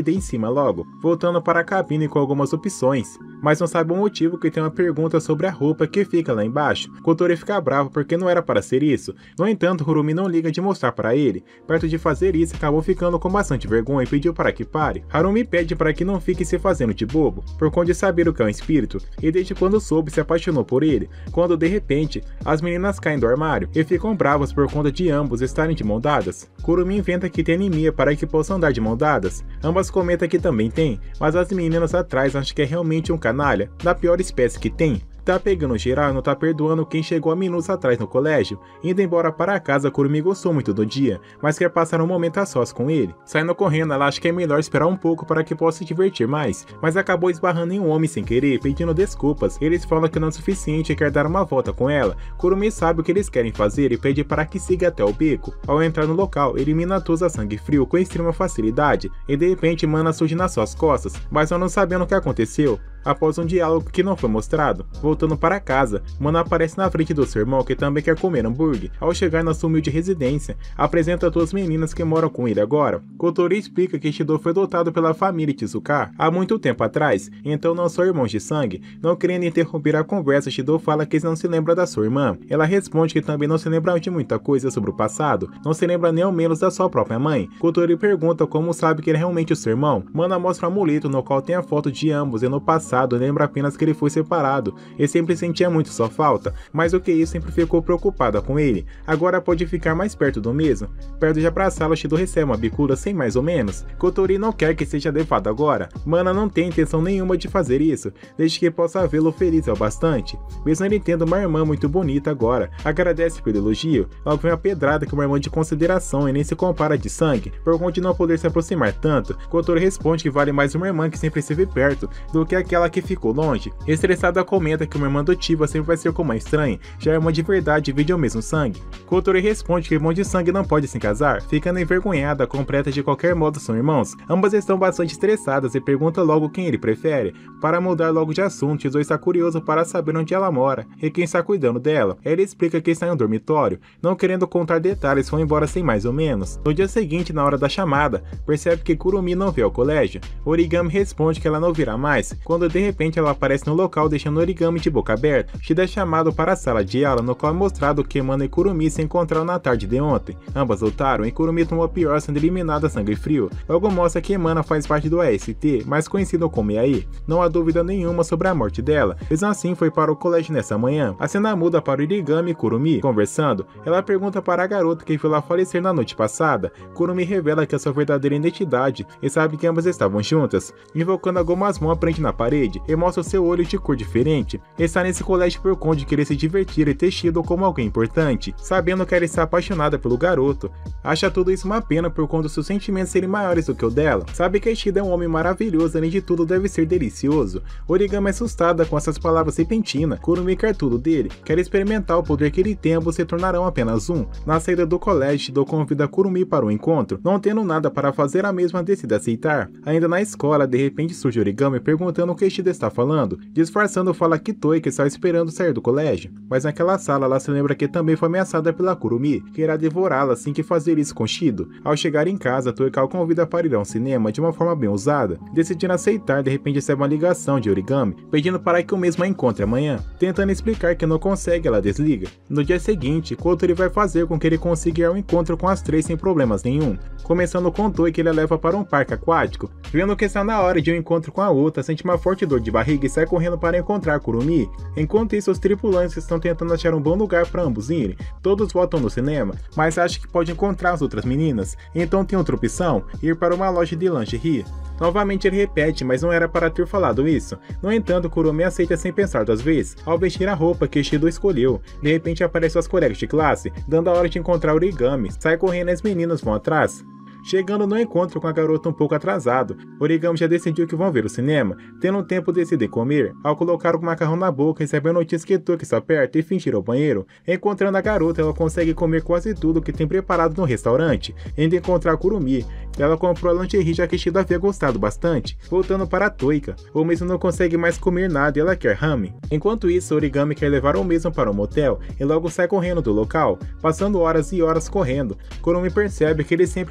confirma logo, voltando para a cabine com algumas opções, mas não sabe o motivo que tem uma pergunta sobre a roupa que fica lá embaixo. Kotori fica bravo porque não era para ser isso. No entanto, Kurumi não liga de mostrar para ele. Perto de fazer isso, acabou ficando com bastante vergonha e pediu para que pare. Harumi pede para que não fique se fazendo de bobo, por conta de saber o que é um espírito, e desde quando soube se apaixonou por ele, quando de repente, as meninas caem do armário e ficam bravas por conta de ambos estarem de mão dadas. Kurumi inventa que tem anemia para que possam andar de mão dadas. Ambas comentam que também tem, mas as meninas atrás acham que é realmente um canalha, da pior espécie que tem. Tá pegando geral e não tá perdoando quem chegou há minutos atrás no colégio. Indo embora para casa, Kurumi gostou muito do dia, mas quer passar um momento a sós com ele. Saindo correndo, ela acha que é melhor esperar um pouco para que possa se divertir mais, mas acabou esbarrando em um homem sem querer, pedindo desculpas. Eles falam que não é suficiente e quer dar uma volta com ela. Kurumi sabe o que eles querem fazer e pede para que siga até o beco. Ao entrar no local, elimina todos a sangue frio com extrema facilidade, e de repente Mana surge nas suas costas, mas não sabendo o que aconteceu. Após um diálogo que não foi mostrado, voltando para casa, Mana aparece na frente do seu irmão que também quer comer hambúrguer. Ao chegar na sua humilde residência, apresenta todas as meninas que moram com ele agora. Kotori explica que Shido foi adotado pela família Tezuka há muito tempo atrás, então não são irmãos de sangue. Não querendo interromper a conversa, Shido fala que não se lembra da sua irmã. Ela responde que também não se lembra de muita coisa sobre o passado, não se lembra nem ao menos da sua própria mãe. Kotori pergunta como sabe que ele é realmente o seu irmão. Mana mostra um amuleto no qual tem a foto de ambos e no passado lembra apenas que ele foi separado e sempre sentia muito sua falta, mas o que isso sempre ficou preocupada com ele. Agora pode ficar mais perto do mesmo. Perto de abraçá-lo, Shido recebe uma bicuda sem mais ou menos. Kotori não quer que seja levado agora. Mana não tem intenção nenhuma de fazer isso, desde que possa vê-lo feliz o bastante. Mesmo ele tendo uma irmã muito bonita agora, agradece pelo elogio. Logo vem uma pedrada que uma irmã de consideração e nem se compara de sangue, por conta de não poder se aproximar tanto. Kotori responde que vale mais uma irmã que sempre esteve perto do que aquela que ficou longe. Estressada comenta que uma irmã adotiva sempre vai ser como uma estranha, já é uma de verdade divide o mesmo sangue. Kotori responde que irmão de sangue não pode se casar, ficando envergonhada, completa de qualquer modo são irmãos. Ambas estão bastante estressadas e pergunta logo quem ele prefere. Para mudar logo de assunto, Shido está curioso para saber onde ela mora e quem está cuidando dela. Ele explica que está em um dormitório, não querendo contar detalhes, foi embora sem mais ou menos. No dia seguinte, na hora da chamada, percebe que Kurumi não veio ao colégio. Origami responde que ela não virá mais, quando de repente ela aparece no local deixando Origami de boca aberta. Shido é chamado para a sala de aula, no qual é mostrado que Mana e Kurumi se encontraram na tarde de ontem. Ambas lutaram e Kurumi tomou a pior, sendo eliminada a sangue frio. Logo mostra que Mana faz parte do A S T, mais conhecido como E A I. Não há dúvida nenhuma sobre a morte dela. Mesmo assim, foi para o colégio nessa manhã. A cena muda para Origami e Kurumi conversando. Ela pergunta para a garota que viu ela falecer na noite passada. Kurumi revela que é sua verdadeira identidade e sabe que ambas estavam juntas. Invocando a Gomasmon aprende na parede e mostra seu olho de cor diferente. Está nesse colégio por conta de querer se divertir e ter Shido como alguém importante, sabendo que ela está apaixonada pelo garoto. Acha tudo isso uma pena por conta dos seus sentimentos serem maiores do que o dela. Sabe que Shido é um homem maravilhoso, além de tudo deve ser delicioso. Origami é assustada com essas palavras repentinas. Kurumi quer tudo dele, quer experimentar o poder que ele tem, ambos se tornarão apenas um. Na saída do colégio, Shido convida Kurumi para o encontro, não tendo nada para fazer, a mesma decide aceitar. Ainda na escola, de repente surge Origami perguntando o que Shido está falando. Disfarçando, fala que Toei que está esperando sair do colégio, mas naquela sala ela se lembra que também foi ameaçada pela Kurumi, que irá devorá-la assim que fazer isso com Shido. Ao chegar em casa, Toei o convida para ir ao cinema de uma forma bem ousada. Decidindo aceitar, de repente recebe uma ligação de Origami, pedindo para que o mesmo a encontre amanhã. Tentando explicar que não consegue, ela desliga. No dia seguinte, Kotori vai fazer com que ele consiga ir ao encontro com as três sem problemas nenhum, começando com Toei que ele a leva para um parque aquático. Vendo que está na hora de um encontro com a outra, sente uma forte dor de barriga e sai correndo para encontrar Kurumi. Enquanto isso, os tripulantes estão tentando achar um bom lugar para ambos irem. Todos votam no cinema, mas acham que pode encontrar as outras meninas, então tem outra opção, ir para uma loja de lingerie. Novamente ele repete, mas não era para ter falado isso. No entanto, Kurumi aceita sem pensar duas vezes. Ao vestir a roupa que Shido escolheu, de repente aparecem suas colegas de classe, dando a hora de encontrar Origami. Sai correndo e as meninas vão atrás. Chegando no encontro com a garota um pouco atrasado, Origami já decidiu que vão ver o cinema, tendo um tempo decide comer. Ao colocar o macarrão na boca, recebe a notícia que Toki está perto e fingir ao banheiro. Encontrando a garota, ela consegue comer quase tudo que tem preparado no restaurante. Indo encontrar Kurumi, ela comprou a lingerie já que Shido havia gostado bastante. Voltando para a Toika, o mesmo não consegue mais comer nada e ela quer ramen. Enquanto isso, Origami quer levar o mesmo para um motel e logo sai correndo do local, passando horas e horas correndo. Kurumi percebe que ele sempre vai atrás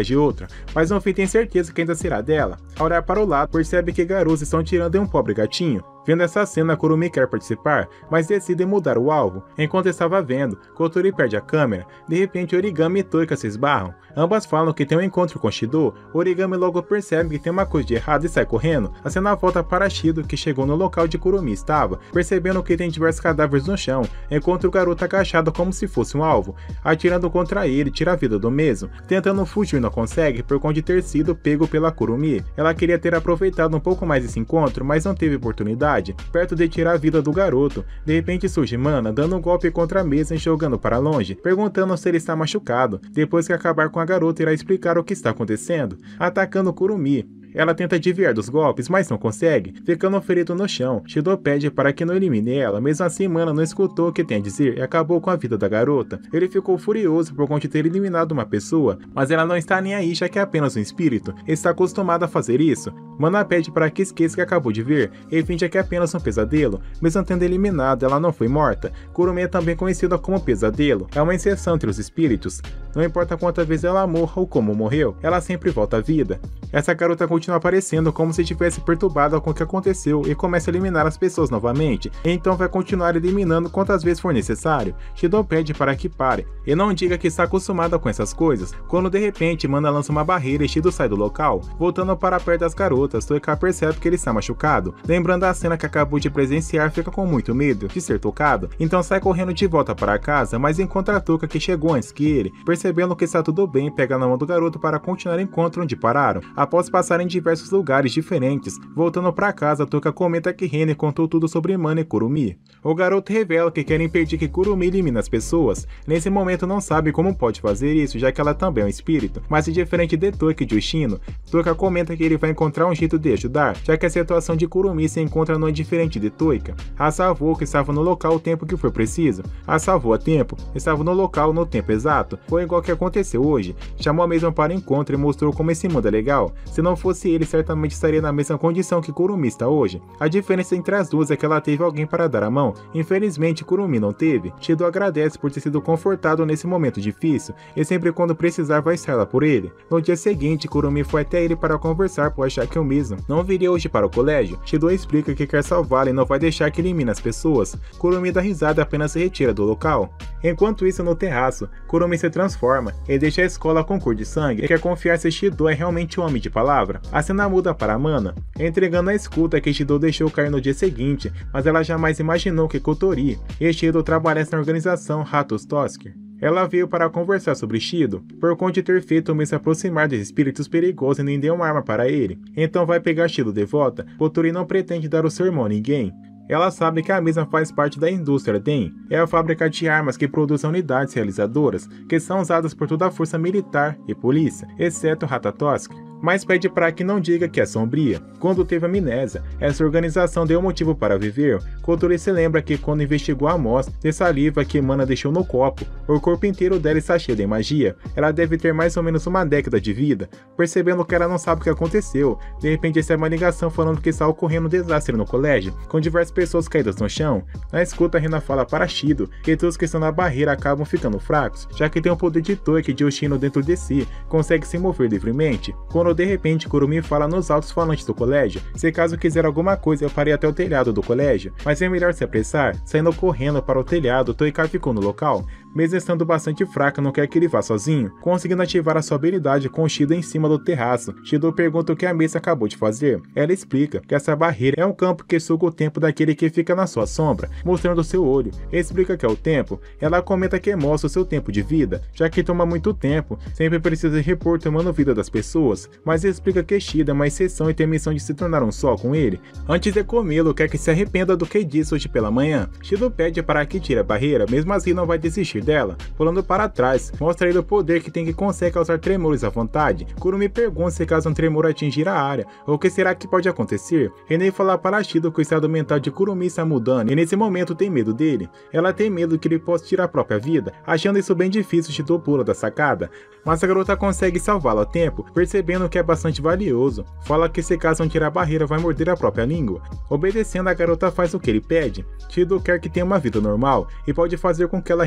atrás de outra, mas no fim tem certeza que ainda será dela. Ao olhar para o lado, percebe que garotos estão tirando de um pobre gatinho. Vendo essa cena, Kurumi quer participar, mas decide mudar o alvo. Enquanto estava vendo, Kotori perde a câmera. De repente, Origami e Toika se esbarram. Ambas falam que tem um encontro com Shido. Origami logo percebe que tem uma coisa de errado e sai correndo. A cena volta para Shido, que chegou no local onde Kurumi estava. Percebendo que tem diversos cadáveres no chão, encontra o garoto agachado como se fosse um alvo. Atirando contra ele, tira a vida do mesmo. Tentando fugir, não consegue por conta de ter sido pego pela Kurumi. Ela queria ter aproveitado um pouco mais esse encontro, mas não teve oportunidade. Perto de tirar a vida do garoto, de repente surge Mana dando um golpe contra a mesa e jogando para longe, perguntando se ele está machucado. Depois que acabar com a garota, irá explicar o que está acontecendo, atacando Kurumi. Ela tenta desviar dos golpes, mas não consegue, ficando ferido no chão. Shido pede para que não elimine ela, mesmo assim Mana não escutou o que tem a dizer e acabou com a vida da garota. Ele ficou furioso por conta de ter eliminado uma pessoa, mas ela não está nem aí, já que é apenas um espírito, está acostumada a fazer isso. Mana pede para que esqueça que acabou de ver, e finge que é apenas um pesadelo, mesmo tendo eliminado, ela não foi morta. Kurumi é também conhecida como pesadelo, é uma exceção entre os espíritos. Não importa quantas vezes ela morra ou como morreu, ela sempre volta à vida. Essa garota continua aparecendo como se estivesse perturbada com o que aconteceu e começa a eliminar as pessoas novamente, então vai continuar eliminando quantas vezes for necessário. Shido pede para que pare e não diga que está acostumada com essas coisas, quando de repente Mana lança uma barreira e Shido sai do local. Voltando para perto das garotas, Toika percebe que ele está machucado. Lembrando a cena que acabou de presenciar, fica com muito medo de ser tocado, então sai correndo de volta para casa, mas encontra a Toika que chegou antes que ele. Percebendo que está tudo bem, pega na mão do garoto para continuar o encontro onde pararam. Após passarem diversos lugares diferentes, voltando para casa, Toika comenta que Rene contou tudo sobre Mana e Kurumi. O garoto revela que quer impedir que Kurumi elimine as pessoas. Nesse momento não sabe como pode fazer isso, já que ela também é um espírito, mas diferente de Toika e de Ushino, Toika comenta que ele vai encontrar um jeito de ajudar, já que a situação de Kurumi se encontra não é diferente de Toika. A salvou que estava no local o tempo que foi preciso. A salvou a tempo, estava no local no tempo exato, foi igual que aconteceu hoje. Chamou a mesma para encontro e mostrou como esse mundo é legal. Se não fosse ele, certamente estaria na mesma condição que Kurumi está hoje. A diferença entre as duas é que ela teve alguém para dar a mão. Infelizmente, Kurumi não teve. Shido agradece por ter sido confortado nesse momento difícil, e sempre quando precisar vai estar lá por ele. No dia seguinte, Kurumi foi até ele para conversar por achar que o mesmo não viria hoje para o colégio. Shido explica que quer salvá-la e não vai deixar que elimine as pessoas. Kurumi dá risada e apenas se retira do local. Enquanto isso, no terraço, Kurumi se transforma e deixa a escola com cor de sangue e quer confiar se Shido é realmente um homem de palavra. A cena muda para Mana, entregando a escuta que Shido deixou cair no dia seguinte, mas ela jamais imaginou que Kotori e Shido trabalhassem na organização Ratos Tosker. Ela veio para conversar sobre Shido, por conta de ter feito o mesmo se aproximar dos espíritos perigosos e nem deu uma arma para ele. Então vai pegar Shido de volta. Kotori não pretende dar o seu irmão a ninguém. Ela sabe que a mesma faz parte da indústria D E M, é a fábrica de armas que produz unidades realizadoras, que são usadas por toda a força militar e polícia, exceto Ratatosk, mas pede para que não diga que é sombria. Quando teve amnésia, essa organização deu motivo para viver. Kotori se lembra que quando investigou a amostra de saliva que Mana deixou no copo, o corpo inteiro dela está cheio de magia. Ela deve ter mais ou menos uma década de vida. Percebendo que ela não sabe o que aconteceu, de repente recebe uma ligação falando que está ocorrendo um desastre no colégio, com diversas pessoas caídas no chão. Na escuta, Rina fala para Shido que todos que estão na barreira acabam ficando fracos, já que tem o poder de Toika e de Ushino dentro de si, consegue se mover livremente. Quando de repente Kurumi fala nos altos falantes do colégio: se caso quiser alguma coisa eu farei até o telhado do colégio, mas é melhor se apressar. Saindo correndo para o telhado, Toika ficou no local. Mesmo estando bastante fraca, não quer que ele vá sozinho, conseguindo ativar a sua habilidade com Shido em cima do terraço. Shido pergunta o que a Mesa acabou de fazer. Ela explica que essa barreira é um campo que suga o tempo daquele que fica na sua sombra, mostrando seu olho. Explica que é o tempo. Ela comenta que mostra o seu tempo de vida, já que toma muito tempo, sempre precisa repor tomando vida das pessoas, mas explica que Shido é uma exceção e tem a missão de se tornar um só com ele. Antes de comê-lo, quer que se arrependa do que disse hoje pela manhã. Shido pede para que tire a barreira, mesmo assim não vai desistir dela. Pulando para trás, mostra ele o poder que tem que consegue causar tremores à vontade. Kurumi pergunta se caso um tremor atingir a área, o que será que pode acontecer. Rene fala para Shido que o estado mental de Kurumi está mudando e nesse momento tem medo dele. Ela tem medo que ele possa tirar a própria vida. Achando isso bem difícil, Shido pula da sacada, mas a garota consegue salvá-lo a tempo, percebendo que é bastante valioso. Fala que se caso não tirar a barreira vai morder a própria língua. Obedecendo, a garota faz o que ele pede. Shido quer que tenha uma vida normal e pode fazer com que ela recomece.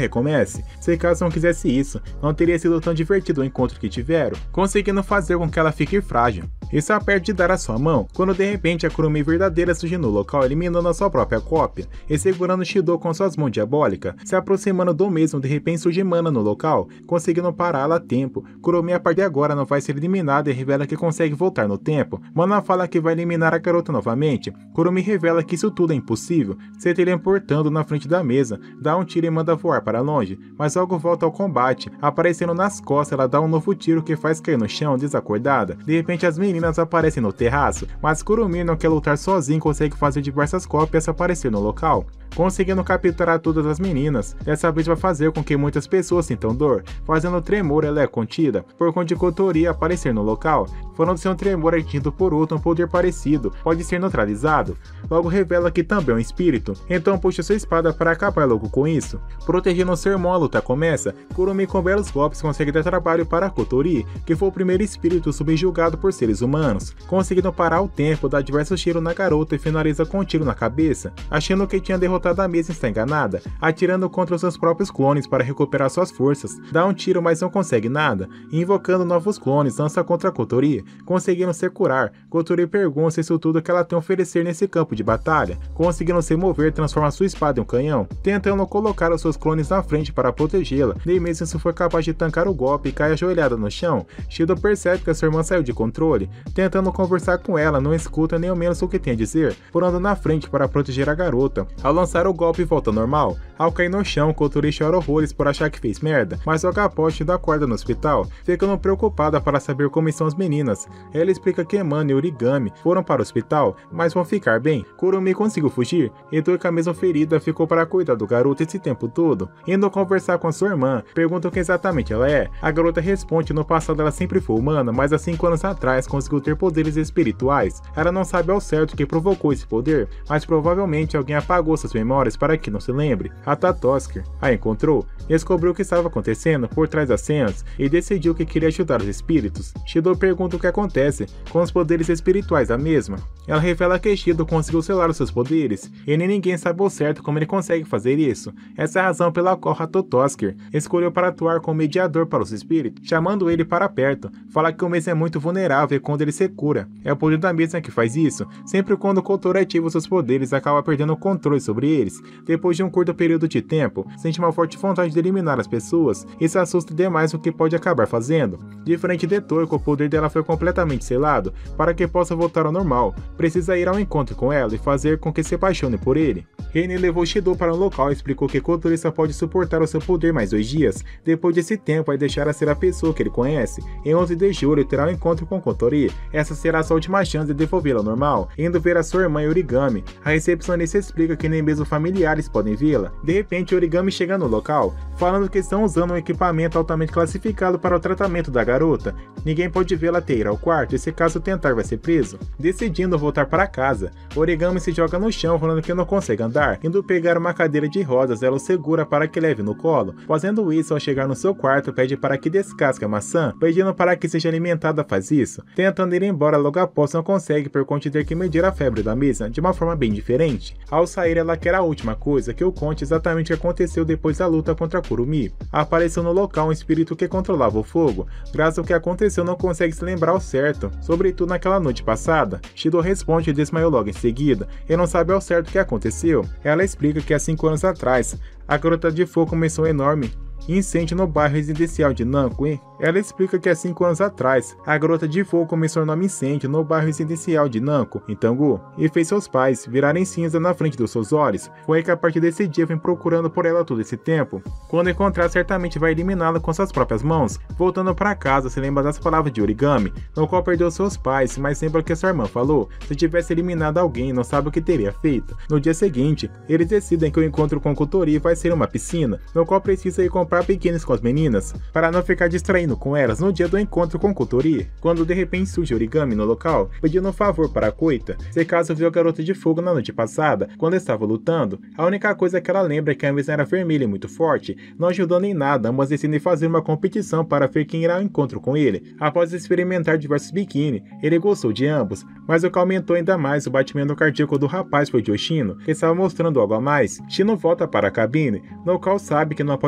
acontece. Se caso não quisesse isso, não teria sido tão divertido o encontro que tiveram, conseguindo fazer com que ela fique frágil. Está perto de dar a sua mão, quando de repente a Kurumi verdadeira surge no local, eliminando a sua própria cópia, e segurando Shido com suas mãos diabólicas. Se aproximando do mesmo, de repente surge Mana no local, conseguindo pará-la a tempo. Kurumi a partir de agora não vai ser eliminada e revela que consegue voltar no tempo. Mana fala que vai eliminar a garota novamente. Kurumi revela que isso tudo é impossível, se teleportando na frente da mesa, dá um tiro e manda voar para longe, mas logo volta ao combate, aparecendo nas costas. Ela dá um novo tiro que faz cair no chão, desacordada. De repente as meninas aparecem no terraço, mas Kurumi não quer lutar sozinho e consegue fazer diversas cópias aparecer no local, conseguindo capturar todas as meninas. Dessa vez vai fazer com que muitas pessoas sintam dor, fazendo tremor. Ela é contida por conta de Kotori aparecer no local, falando ser um tremor atingido por outro, um poder parecido pode ser neutralizado. Logo revela que também é um espírito, então puxa sua espada para acabar logo com isso. Protegendo seu irmão, a luta começa. Kurumi com belos golpes consegue dar trabalho para Kotori, que foi o primeiro espírito subjugado por seres humanos, conseguindo parar o tempo, dá diversos tiros na garota e finaliza com um tiro na cabeça, achando que tinha derrotado a mesma. Está enganada, atirando contra os seus próprios clones para recuperar suas forças. Dá um tiro, mas não consegue nada, e invocando novos clones, lança contra Kotori, conseguindo se curar. Kotori pergunta se isso tudo que ela tem a oferecer nesse campo de batalha. Conseguindo se mover, transforma sua espada em um canhão, tentando colocar os seus clones na frente para protegê-la. Nem mesmo se for capaz de tancar o golpe e cai ajoelhada no chão. Shido percebe que a sua irmã saiu de controle, tentando conversar com ela, não escuta nem ao menos o que tem a dizer, pulando na frente para proteger a garota. Ao lançar o golpe, volta ao normal. Ao cair no chão, Kotori chora horrores por achar que fez merda, mas joga a poste da corda no hospital, ficando preocupada para saber como estão as meninas. Ela explica que Mana e Origami foram para o hospital, mas vão ficar bem. Kurumi conseguiu fugir, e Toy, com a mesma ferida, ficou para cuidar do garoto esse tempo todo. Indo conversar com a sua irmã, pergunta o que exatamente ela é. A garota responde: no passado ela sempre foi humana, mas há cinco anos atrás conseguiu ter poderes espirituais. Ela não sabe ao certo o que provocou esse poder, mas provavelmente alguém apagou suas memórias para que não se lembre. A Tatosker a encontrou, descobriu o que estava acontecendo por trás das cenas e decidiu que queria ajudar os espíritos. Shido pergunta o que acontece com os poderes espirituais da mesma. Ela revela que Shido conseguiu selar os seus poderes, e nem ninguém sabe ao certo como ele consegue fazer isso. Essa é a razão pela qual a Tatosker escolheu para atuar como mediador para os espíritos, chamando ele para perto. Fala que o mesmo é muito vulnerável e quando ele se cura, é o poder da mesma que faz isso. Sempre quando Kotori ativa seus poderes, acaba perdendo o controle sobre eles. Depois de um curto período de tempo, sente uma forte vontade de eliminar as pessoas e se assusta demais o que pode acabar fazendo. Diferente de Toriko, o poder dela foi completamente selado para que possa voltar ao normal. Precisa ir ao encontro com ela e fazer com que se apaixone por ele. Reine levou Shido para um local e explicou que Kotori só pode suportar o seu poder mais dois dias. Depois desse tempo, vai deixar a ser a pessoa que ele conhece. Em onze de julho, terá um encontro com Kotori. Essa será sua última chance de devolvê-la ao normal, indo ver a sua irmã e Origami. A recepcionista explica que nem mesmo familiares podem vê-la. De repente, Origami chega no local, falando que estão usando um equipamento altamente classificado para o tratamento da garota. Ninguém pode vê-la até ir ao quarto, e se caso tentar vai ser preso. Decidindo voltar para casa, Origami se joga no chão, falando que não consegue andar. Indo pegar uma cadeira de rodas, ela o segura para que leve no colo. Fazendo isso, ao chegar no seu quarto, pede para que descasque a maçã, pedindo para que seja alimentada. Faz isso. Tentando ir embora, logo após não consegue por conta de ter que medir a febre da mesma de uma forma bem diferente. Ao sair, ela quer a última coisa, que eu conte exatamente o que aconteceu depois da luta contra Kurumi. Apareceu no local um espírito que controlava o fogo. Graças ao que aconteceu, não consegue se lembrar ao certo, sobretudo naquela noite passada. Shido responde e desmaiou logo em seguida, e não sabe ao certo o que aconteceu. Ela explica que há cinco anos atrás, a Garota de Fogo começou enorme incêndio no bairro residencial de Nanko, hein? Ela explica que há cinco anos atrás, a Garota de Fogo começou um enorme incêndio no bairro residencial de Nanko, em Tangu, e fez seus pais virarem cinza na frente dos seus olhos. Foi que a partir desse dia vem procurando por ela todo esse tempo. Quando encontrar, certamente vai eliminá-la com suas próprias mãos. Voltando para casa, se lembra das palavras de Origami, no qual perdeu seus pais, mas lembra o que sua irmã falou. Se tivesse eliminado alguém, não sabe o que teria feito. No dia seguinte, eles decidem que o encontro com Kotori vai ser uma piscina, no qual precisa ir comprar pequenos com as meninas, para não ficar distraindo com elas no dia do encontro com Kotori. Quando de repente surge Origami no local, pedindo um favor para a Koita, se caso viu a Garota de Fogo na noite passada, quando estava lutando. A única coisa que ela lembra é que a mesma era vermelha e muito forte, não ajudando em nada. Ambas decidem fazer uma competição para ver quem irá ao encontro com ele. Após experimentar diversos biquíni, ele gostou de ambos, mas o que aumentou ainda mais o batimento cardíaco do rapaz foi de Yoshino, que estava mostrando algo a mais. Shino volta para a cabine, no qual sabe que não pode falar nesse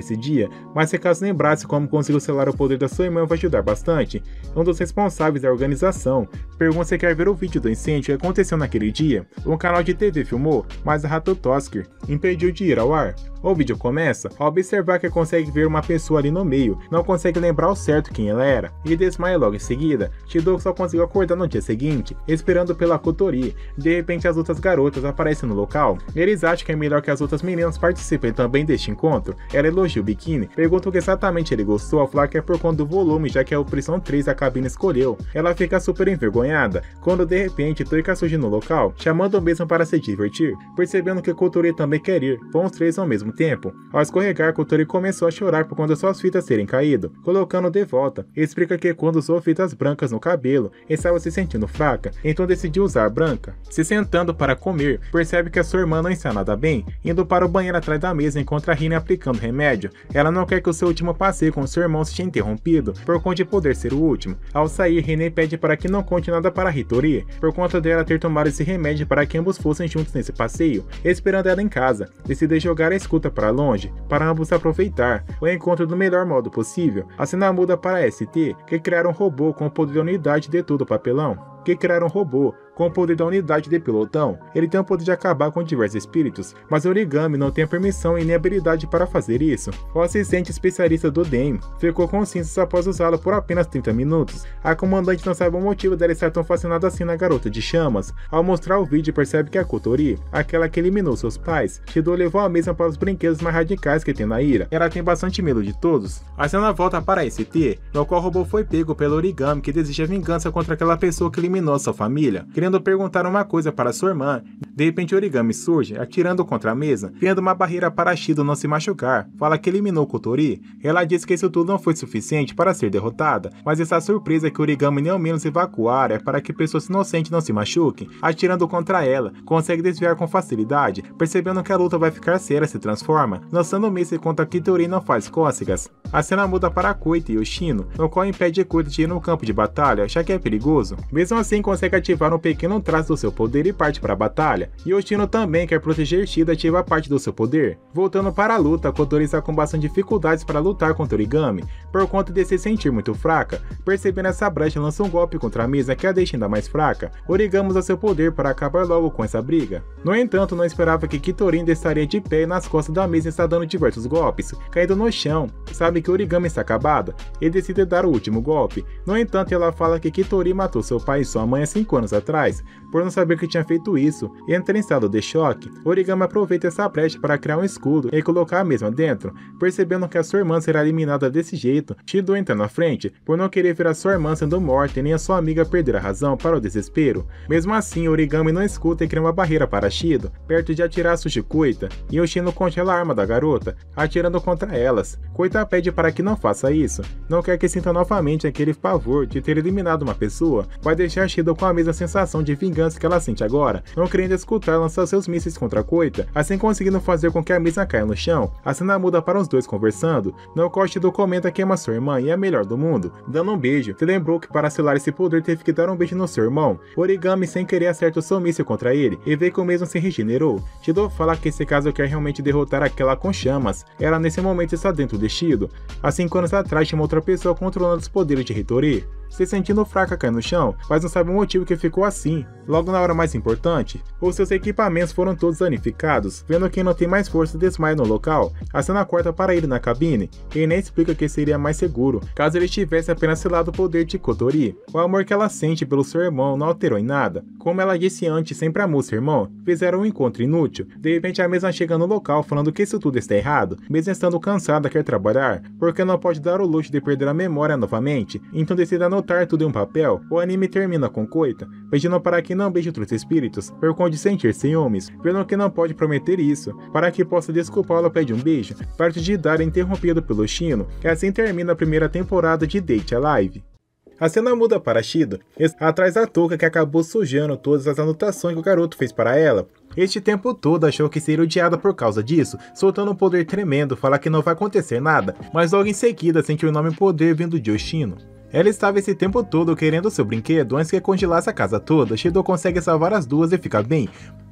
nesse dia, mas se caso lembrasse como conseguiu selar o poder da sua irmã vai ajudar bastante. Um dos responsáveis da organização pergunta se quer ver o vídeo do incêndio que aconteceu naquele dia. Um canal de T V filmou, mas a Ratotosker impediu de ir ao ar. O vídeo começa ao observar que consegue ver uma pessoa ali no meio, não consegue lembrar ao certo quem ela era, e desmaia logo em seguida. Shidou só conseguiu acordar no dia seguinte, esperando pela Kotori. De repente as outras garotas aparecem no local. Eles acham que é melhor que as outras meninas participem também deste encontro. Ela elogia o biquíni, pergunta o que exatamente ele gostou ao falar que é por conta do volume, já que é a opção três da cabine escolheu. Ela fica super envergonhada, quando de repente Toika surge no local, chamando o mesmo para se divertir. Percebendo que Kotori também quer ir, vão os três ao mesmo tempo. Ao escorregar, Kotori começou a chorar por conta de suas fitas terem caído, colocando de volta. Explica que quando usou fitas brancas no cabelo, estava se sentindo fraca, então decidiu usar branca. Se sentando para comer, percebe que a sua irmã não está nada bem, indo para o banheiro atrás da mesa encontra a Rina aplicando remédio. Ela não quer que o seu último passeio com seu irmão seja interrompido, por conta de poder ser o último. Ao sair, Rina pede para que não conte nada para Hitori, por conta dela ter tomado esse remédio para que ambos fossem juntos nesse passeio, esperando ela em casa. Decide jogar a escuta para longe, para ambos aproveitar o encontro do melhor modo possível. A cena muda para S T, que criaram um robô com o poder da unidade de todo o papelão. Que criaram um robô com o poder da unidade de pelotão. Ele tem o poder de acabar com diversos espíritos, mas o Origami não tem a permissão e nem habilidade para fazer isso. O assistente especialista do Dame ficou com cinzas após usá-lo por apenas trinta minutos. A comandante não sabe o motivo dela estar tão fascinada assim na garota de chamas. Ao mostrar o vídeo percebe que a Kotori, aquela que eliminou seus pais, Shidou levou a mesma para os brinquedos mais radicais que tem na ira. Ela tem bastante medo de todos. A cena volta para S T, no qual o robô foi pego pelo Origami que deseja vingança contra aquela pessoa que eliminou sua família, querendo perguntar uma coisa para sua irmã. De repente Origami surge, atirando contra a mesa, criando uma barreira para Shidou não se machucar. Fala que eliminou Kotori. Ela diz que isso tudo não foi suficiente para ser derrotada, mas está surpresa que Origami nem ao menos evacuar a área para que pessoas inocentes não se machuquem. Atirando contra ela, consegue desviar com facilidade, percebendo que a luta vai ficar séria, se transforma, lançando o míssil contra Kitori não faz cócegas. A cena muda para Koita e Yoshino, no qual impede Koita de ir no campo de batalha, já que é perigoso. Mesmo assim, consegue ativar um pequeno traço do seu poder e parte para a batalha. Yoshino também quer proteger Shida e ativa parte do seu poder. Voltando para a luta, Kotori está com bastante dificuldades para lutar contra Origami, por conta de se sentir muito fraca. Percebendo essa brecha, lança um golpe contra a mesa que a deixa ainda mais fraca. Origami usa seu poder para acabar logo com essa briga. No entanto, não esperava que Kitori ainda estaria de pé e nas costas da mesa está dando diversos golpes, caindo no chão. Sabe que Origami está acabada e decide dar o último golpe. No entanto, ela fala que Kitori matou seu pai e sua mãe há cinco anos atrás, por não saber que tinha feito isso, e entra em estado de choque. Origami aproveita essa brecha para criar um escudo e colocar a mesma dentro. Percebendo que a sua irmã será eliminada desse jeito, Shidou entra na frente, por não querer ver a sua irmã sendo morta e nem a sua amiga perder a razão para o desespero. Mesmo assim, Origami não escuta e cria uma barreira para Shidou, perto de atirar Sushi Koita, e Yoshino congela a arma da garota, atirando contra elas. Koita pede para que não faça isso, não quer que sinta novamente aquele pavor de ter eliminado uma pessoa, vai deixar Shidou com a mesma sensação de vingança que ela sente agora, não querendo escutar lançar seus mísseis contra Koita, assim conseguindo fazer com que a mesa caia no chão. A cena muda para os dois conversando, no qual Shidou comenta que ama sua irmã e é a melhor do mundo, dando um beijo. Se lembrou que para selar esse poder teve que dar um beijo no seu irmão. Origami sem querer acerta o seu míssil contra ele e vê que o mesmo se regenerou. Shidou fala que esse caso quer realmente derrotar aquela com chamas. Ela nesse momento está dentro de Shidou. Há cinco anos atrás tinha uma outra pessoa controlando os poderes de Hitori. Se sentindo fraca, cai no chão, mas não sabe o motivo que ficou assim. Logo na hora mais importante, os seus equipamentos foram todos danificados. Vendo que não tem mais força, desmaia no local. A cena corta para ele na cabine, e nem explica que seria mais seguro caso ele tivesse apenas selado o poder de Kotori. O amor que ela sente pelo seu irmão não alterou em nada. Como ela disse antes, sempre amou seu irmão. Fizeram um encontro inútil. De repente a mesma chega no local falando que isso tudo está errado. Mesmo estando cansada, quer trabalhar, porque não pode dar o luxo de perder a memória novamente. Então decide anotar tudo em um papel. O anime termina com Koita pedindo para que não beije outros espíritos, por conta de sentir ciúmes, vendo que não pode prometer isso. Para que possa desculpá-lo, pede um beijo, parte de dar é interrompido pelo Shino, e assim termina a primeira temporada de Date Alive. A cena muda para Shidou, atrás da touca que acabou sujando todas as anotações que o garoto fez para ela. Este tempo todo achou que seria odiada por causa disso, soltando um poder tremendo, fala que não vai acontecer nada, mas logo em seguida sentiu o nome poder vindo de Yoshino. Ela estava esse tempo todo querendo seu brinquedo antes que congelasse a casa toda. Shidou consegue salvar as duas e fica bem,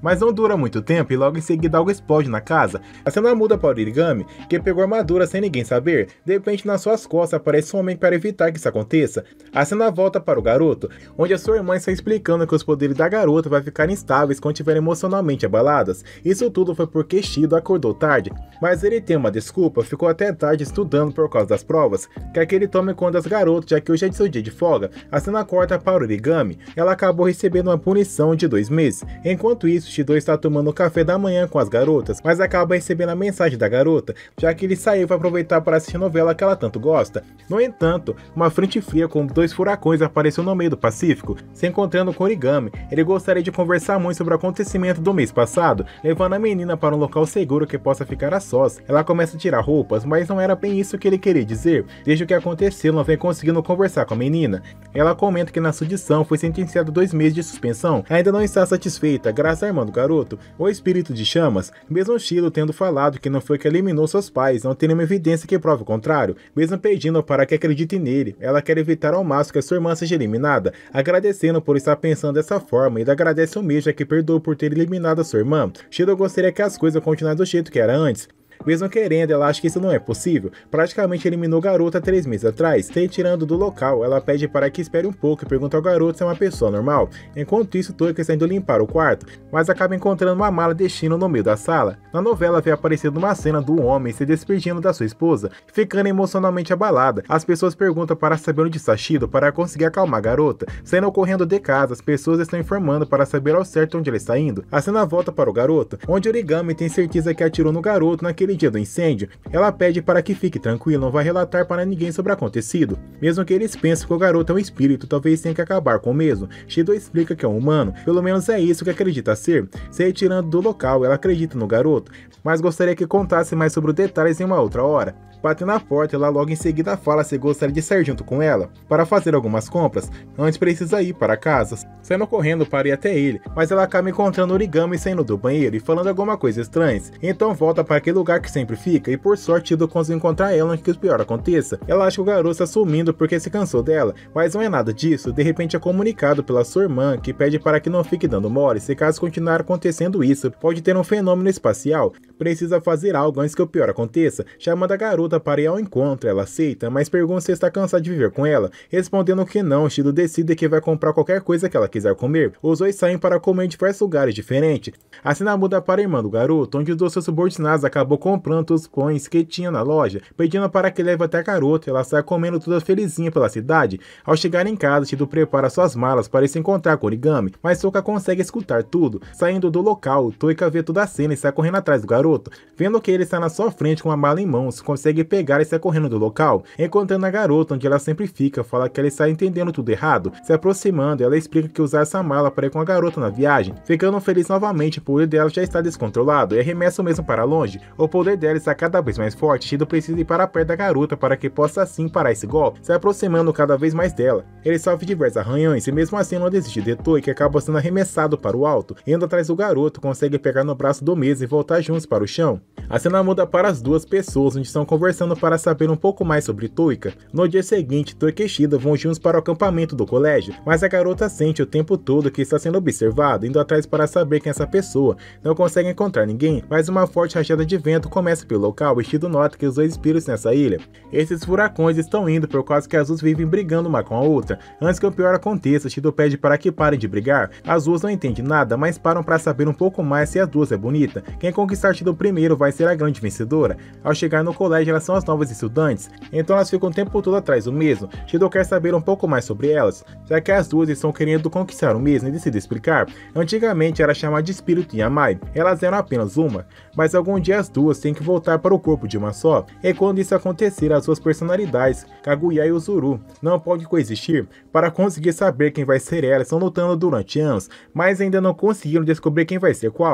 Mas não dura muito tempo e logo em seguida algo explode na casa. A cena muda para o Origami, que pegou a armadura sem ninguém saber. De repente nas suas costas aparece um homem para evitar que isso aconteça. A cena volta para o garoto, onde a sua irmã está explicando que os poderes da garota vai ficar instáveis quando estiverem emocionalmente abaladas. Isso tudo foi porque Shido acordou tarde, mas ele tem uma desculpa, ficou até tarde estudando por causa das provas. Quer que ele tome conta das garotas, já que hoje é seu dia de folga. A cena corta para o Origami, ela acabou recebendo uma punição de dois meses. Enquanto isso, Shido está tomando café da manhã com as garotas, mas acaba recebendo a mensagem da garota, já que ele saiu para aproveitar para assistir a novela que ela tanto gosta. No entanto, uma frente fria com dois furacões apareceu no meio do Pacífico. Se encontrando com Origami, ele gostaria de conversar muito sobre o acontecimento do mês passado, levando a menina para um local seguro que possa ficar a sós. Ela começa a tirar roupas, mas não era bem isso que ele queria dizer. Desde o que aconteceu, não vem conseguindo conversar com a menina. Ela comenta que na sua audição foi sentenciada a dois meses de suspensão. Ainda não está satisfeita, graças à irmã do garoto, o espírito de chamas, mesmo Shido tendo falado que não foi que eliminou seus pais, não tem nenhuma evidência que prove o contrário, mesmo pedindo para que acredite nele. Ela quer evitar ao máximo que a sua irmã seja eliminada, agradecendo por estar pensando dessa forma, e agradece o mesmo que perdoou por ter eliminado a sua irmã. Shido gostaria que as coisas continuassem do jeito que era antes. Mesmo querendo, ela acha que isso não é possível. Praticamente eliminou o garoto há três meses atrás. Se retirando do local, ela pede para que espere um pouco e pergunta ao garoto se é uma pessoa normal. Enquanto isso, Toika está indo limpar o quarto, mas acaba encontrando uma mala de destino no meio da sala. Na novela, vê aparecendo uma cena do homem se despedindo da sua esposa, ficando emocionalmente abalada. As pessoas perguntam para saber onde está Shido para conseguir acalmar a garota. Saindo correndo de casa, as pessoas estão informando para saber ao certo onde ele está indo. A cena volta para o garoto, onde Origami tem certeza que atirou no garoto naquele dia do incêndio. Ela pede para que fique tranquilo, não vai relatar para ninguém sobre o acontecido. Mesmo que eles pensem que o garoto é um espírito, talvez tenha que acabar com o mesmo. Shido explica que é um humano, pelo menos é isso que acredita ser. Se retirando do local, ela acredita no garoto, mas gostaria que contasse mais sobre os detalhes em uma outra hora. Bate na porta e ela logo em seguida fala se gostaria de sair junto com ela para fazer algumas compras. Antes precisa ir para casa, saindo correndo para ir até ele, mas ela acaba encontrando Origami saindo do banheiro e falando alguma coisa estranha. Então volta para aquele lugar que sempre fica e por sorte Shido consegue encontrar ela antes que o pior aconteça. Ela acha que o garoto está sumindo porque se cansou dela, mas não é nada disso. De repente é comunicado pela sua irmã que pede para que não fique dando mole. Se caso continuar acontecendo isso, pode ter um fenômeno espacial. Precisa fazer algo antes que o pior aconteça, chamando a garota para ir ao encontro. Ela aceita, mas pergunta se está cansado de viver com ela. Respondendo que não, Shido decide que vai comprar qualquer coisa que ela quiser comer. Os dois saem para comer em diversos lugares diferentes. A cena muda para a irmã do garoto, onde os dois seus subordinados acabou comprando os pães que tinha na loja, pedindo para que leve até a garota. Ela sai comendo toda felizinha pela cidade. Ao chegar em casa, Shido prepara suas malas para se encontrar com Origami, mas Toika consegue escutar tudo. Saindo do local, Toika vê toda a cena e sai correndo atrás do garoto. Vendo que ele está na sua frente com uma mala em mãos, consegue pegar e sai correndo do local, encontrando a garota onde ela sempre fica. Fala que ela está entendendo tudo errado. Se aproximando, ela explica que usar essa mala para ir com a garota na viagem. Ficando feliz novamente, o poder dela já está descontrolado e arremessa o mesmo para longe. O poder dela está cada vez mais forte. Shido precisa ir para perto da garota para que possa assim parar esse golpe, se aproximando cada vez mais dela. Ele sofre diversos arranhões e mesmo assim não desiste de Toika, que acaba sendo arremessado para o alto. Indo atrás do garoto, consegue pegar no braço do mesmo e voltar juntos para o chão. A cena muda para as duas pessoas, onde estão conversando para saber um pouco mais sobre Toika. No dia seguinte, Toika e Shido vão juntos para o acampamento do colégio, mas a garota sente o tempo todo que está sendo observada, indo atrás para saber quem é essa pessoa. Não consegue encontrar ninguém, mas uma forte rajada de vento começa pelo local e Shido nota que os dois espíritos nessa ilha. Esses furacões estão indo por causa que as duas vivem brigando uma com a outra. Antes que o pior aconteça, Shido pede para que parem de brigar. As duas não entendem nada, mas param para saber um pouco mais se as duas é bonita. Quem conquistar Shido primeiro vai ser a grande vencedora. Ao chegar no colégio, elas são as novas estudantes, então elas ficam o tempo todo atrás do mesmo. Shido quer saber um pouco mais sobre elas, já que as duas estão querendo conquistar o mesmo e decide explicar. Antigamente era chamada de espírito Yamai, elas eram apenas uma, mas algum dia as duas têm que voltar para o corpo de uma só, e quando isso acontecer, as suas personalidades, Kaguya e Uzuru, não podem coexistir. Para conseguir saber quem vai ser ela, estão lutando durante anos, mas ainda não conseguiram descobrir quem vai ser qual.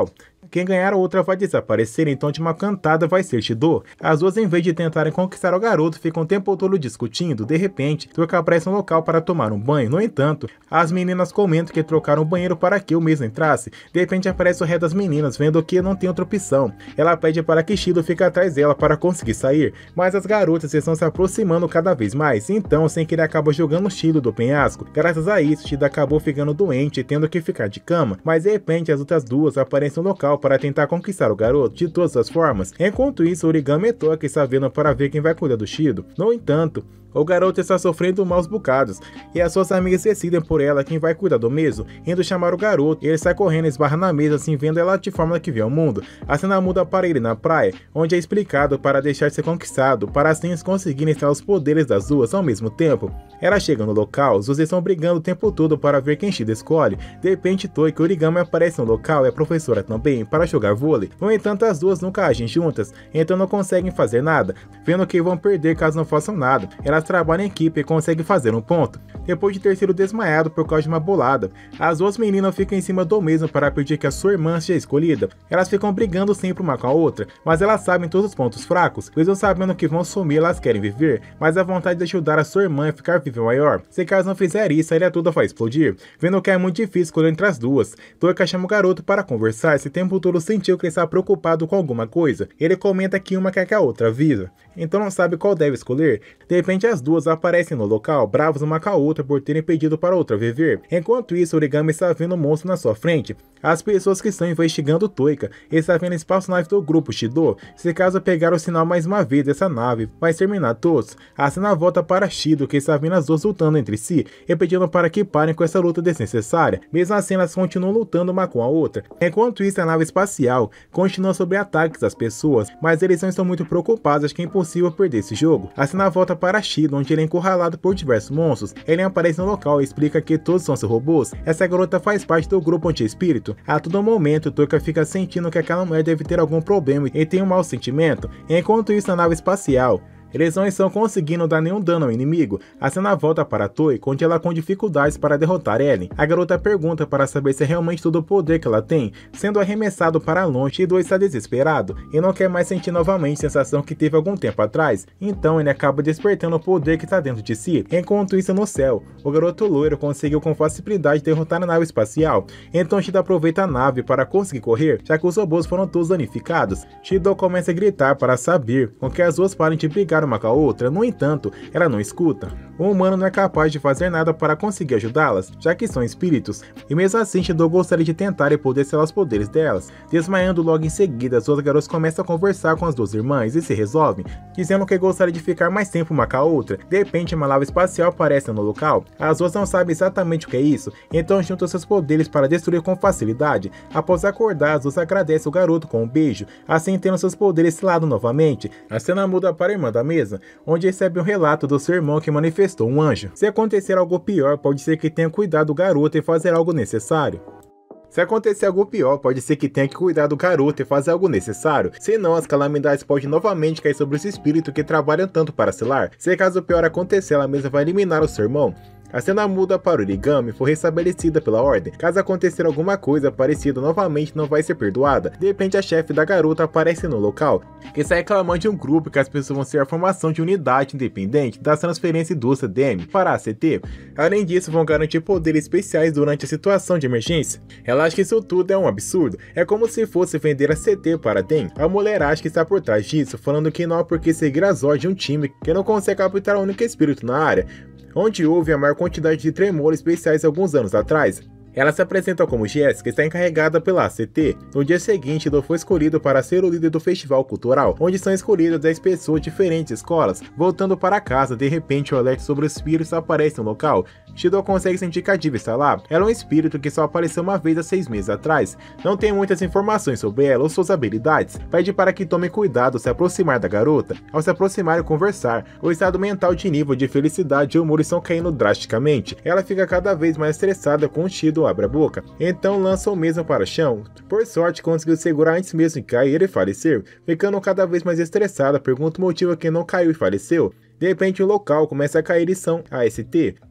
Quem ganhar a outra vai desaparecer, então de uma cantada vai ser Shido. As duas, em vez de tentarem conquistar o garoto, ficam o tempo todo discutindo. De repente, Toika aparece no local para tomar um banho. No entanto, as meninas comentam que trocaram o banheiro para que o mesmo entrasse. De repente aparece o rei das meninas, vendo que não tem outra opção. Ela pede para que Shido fique atrás dela para conseguir sair, mas as garotas estão se aproximando cada vez mais. Então, sem querer, acaba jogando Shido do penhasco. Graças a isso, Shido acabou ficando doente e tendo que ficar de cama. Mas de repente, as outras duas aparecem no local para tentar conquistar o garoto de todas as formas. Enquanto isso, Origami e Toika está vendo para ver quem vai cuidar do Shido. No entanto, o garoto está sofrendo maus bocados, e as suas amigas decidem por ela quem vai cuidar do mesmo, indo chamar o garoto. Ele sai correndo e esbarra na mesa, assim vendo ela de forma que vê o mundo. A cena muda para ele na praia, onde é explicado para deixar ser conquistado, para assim eles conseguirem extrair os poderes das duas ao mesmo tempo. Ela chega no local, os dois estão brigando o tempo todo para ver quem Shido escolhe. De repente, Toika e Origami aparecem no local e a professora também, para jogar vôlei. No entanto, as duas nunca agem juntas, então não conseguem fazer nada, vendo que vão perder caso não façam nada. Elas trabalham em equipe e conseguem fazer um ponto, depois de ter sido desmaiado por causa de uma bolada. As duas meninas ficam em cima do mesmo para pedir que a sua irmã seja escolhida. Elas ficam brigando sempre uma com a outra, mas elas sabem todos os pontos fracos. Mesmo sabendo que vão sumir, elas querem viver, mas a vontade de ajudar a sua irmã é ficar viva é maior. Se caso não fizer isso, a ilha toda vai explodir. Vendo que é muito difícil escolher entre as duas, Toika chama o garoto para conversar. Esse tempo todo sentiu que ele estava preocupado com alguma coisa. Ele comenta que uma quer que a outra viva, então não sabe qual deve escolher. De repente, as duas aparecem no local, bravos uma com a outra por terem pedido para outra viver. Enquanto isso, Origami está vendo um monstro na sua frente. As pessoas que estão investigando Toika estão vendo espaçonave do grupo Shido. Se caso pegar o sinal mais uma vez dessa nave, vai exterminar todos. A cena volta para Shido, que está vendo as duas lutando entre si e pedindo para que parem com essa luta desnecessária. Mesmo assim, elas continuam lutando uma com a outra. Enquanto isso, a nave espacial continua sobre ataques às pessoas, mas eles não estão muito preocupados, acho que é impossível perder esse jogo. A cena volta para Shido, onde ele é encurralado por diversos monstros. Ele aparece no local e explica que todos são seus robôs. Essa garota faz parte do grupo anti-espírito. A todo momento, Toika fica sentindo que aquela mulher deve ter algum problema e tem um mau sentimento. Enquanto isso, na nave espacial, eles não estão conseguindo dar nenhum dano ao inimigo. A cena volta para Toika, onde ela com dificuldades para derrotar Ellen. A garota pergunta para saber se é realmente todo o poder que ela tem, sendo arremessado para longe. Shido está desesperado e não quer mais sentir novamente a sensação que teve algum tempo atrás. Então ele acaba despertando o poder que está dentro de si. Enquanto isso, no céu, o garoto loiro conseguiu com facilidade derrotar a nave espacial. Então Shido aproveita a nave para conseguir correr, já que os robôs foram todos danificados. Shido começa a gritar para saber com que as duas parem de brigar uma com a outra. No entanto, ela não escuta. O humano não é capaz de fazer nada para conseguir ajudá-las, já que são espíritos, e mesmo assim Shido gostaria de tentar e poder selar os poderes delas. Desmaiando logo em seguida, as duas garotas começam a conversar com as duas irmãs e se resolvem, dizendo que gostaria de ficar mais tempo uma com a outra. De repente, uma nave espacial aparece no local. As duas não sabem exatamente o que é isso, então juntam seus poderes para destruir com facilidade. Após acordar, as duas agradecem o garoto com um beijo, assim tendo seus poderes selados novamente. A cena muda para a irmã da mesa, onde recebe um relato do seu irmão que manifestou um anjo. Se acontecer algo pior, pode ser que tenha cuidado do garoto e fazer algo necessário. Se acontecer algo pior, pode ser que tenha que cuidar do garoto e fazer algo necessário, senão as calamidades podem novamente cair sobre esse espírito que trabalha tanto para selar. Se caso o pior acontecer, ela mesma vai eliminar o seu irmão. A cena muda para Origami, foi restabelecida pela ordem. Caso acontecer alguma coisa parecida novamente, não vai ser perdoada. De repente, a chefe da garota aparece no local, que está reclamando de um grupo que as pessoas vão ser a formação de unidade independente da transferência indústria D M para a A C T. Além disso, vão garantir poderes especiais durante a situação de emergência. Ela acha que isso tudo é um absurdo. É como se fosse vender a C T para a D E M. A mulher acha que está por trás disso, falando que não há por que seguir as ordens de um time que não consegue capturar o único espírito na área, onde houve a maior quantidade de tremores especiais alguns anos atrás. Ela se apresenta como Jéssica e está encarregada pela A C T. No dia seguinte, Shido foi escolhido para ser o líder do festival cultural, onde são escolhidas dez pessoas de diferentes escolas. Voltando para casa, de repente o alerta sobre os espíritos aparece no local. Shido consegue sentir que a diva está lá. Ela é um espírito que só apareceu uma vez há seis meses atrás. Não tem muitas informações sobre ela ou suas habilidades. Pede para que tome cuidado ao se aproximar da garota. Ao se aproximar e conversar, o estado mental de nível de felicidade e humor estão caindo drasticamente. Ela fica cada vez mais estressada com o Shido abre a boca, então lança o mesmo para o chão. Por sorte, conseguiu segurar antes mesmo de cair e falecer. Ficando cada vez mais estressada, pergunta o motivo que não caiu e faleceu. De repente, o local começa a cair e são a S T.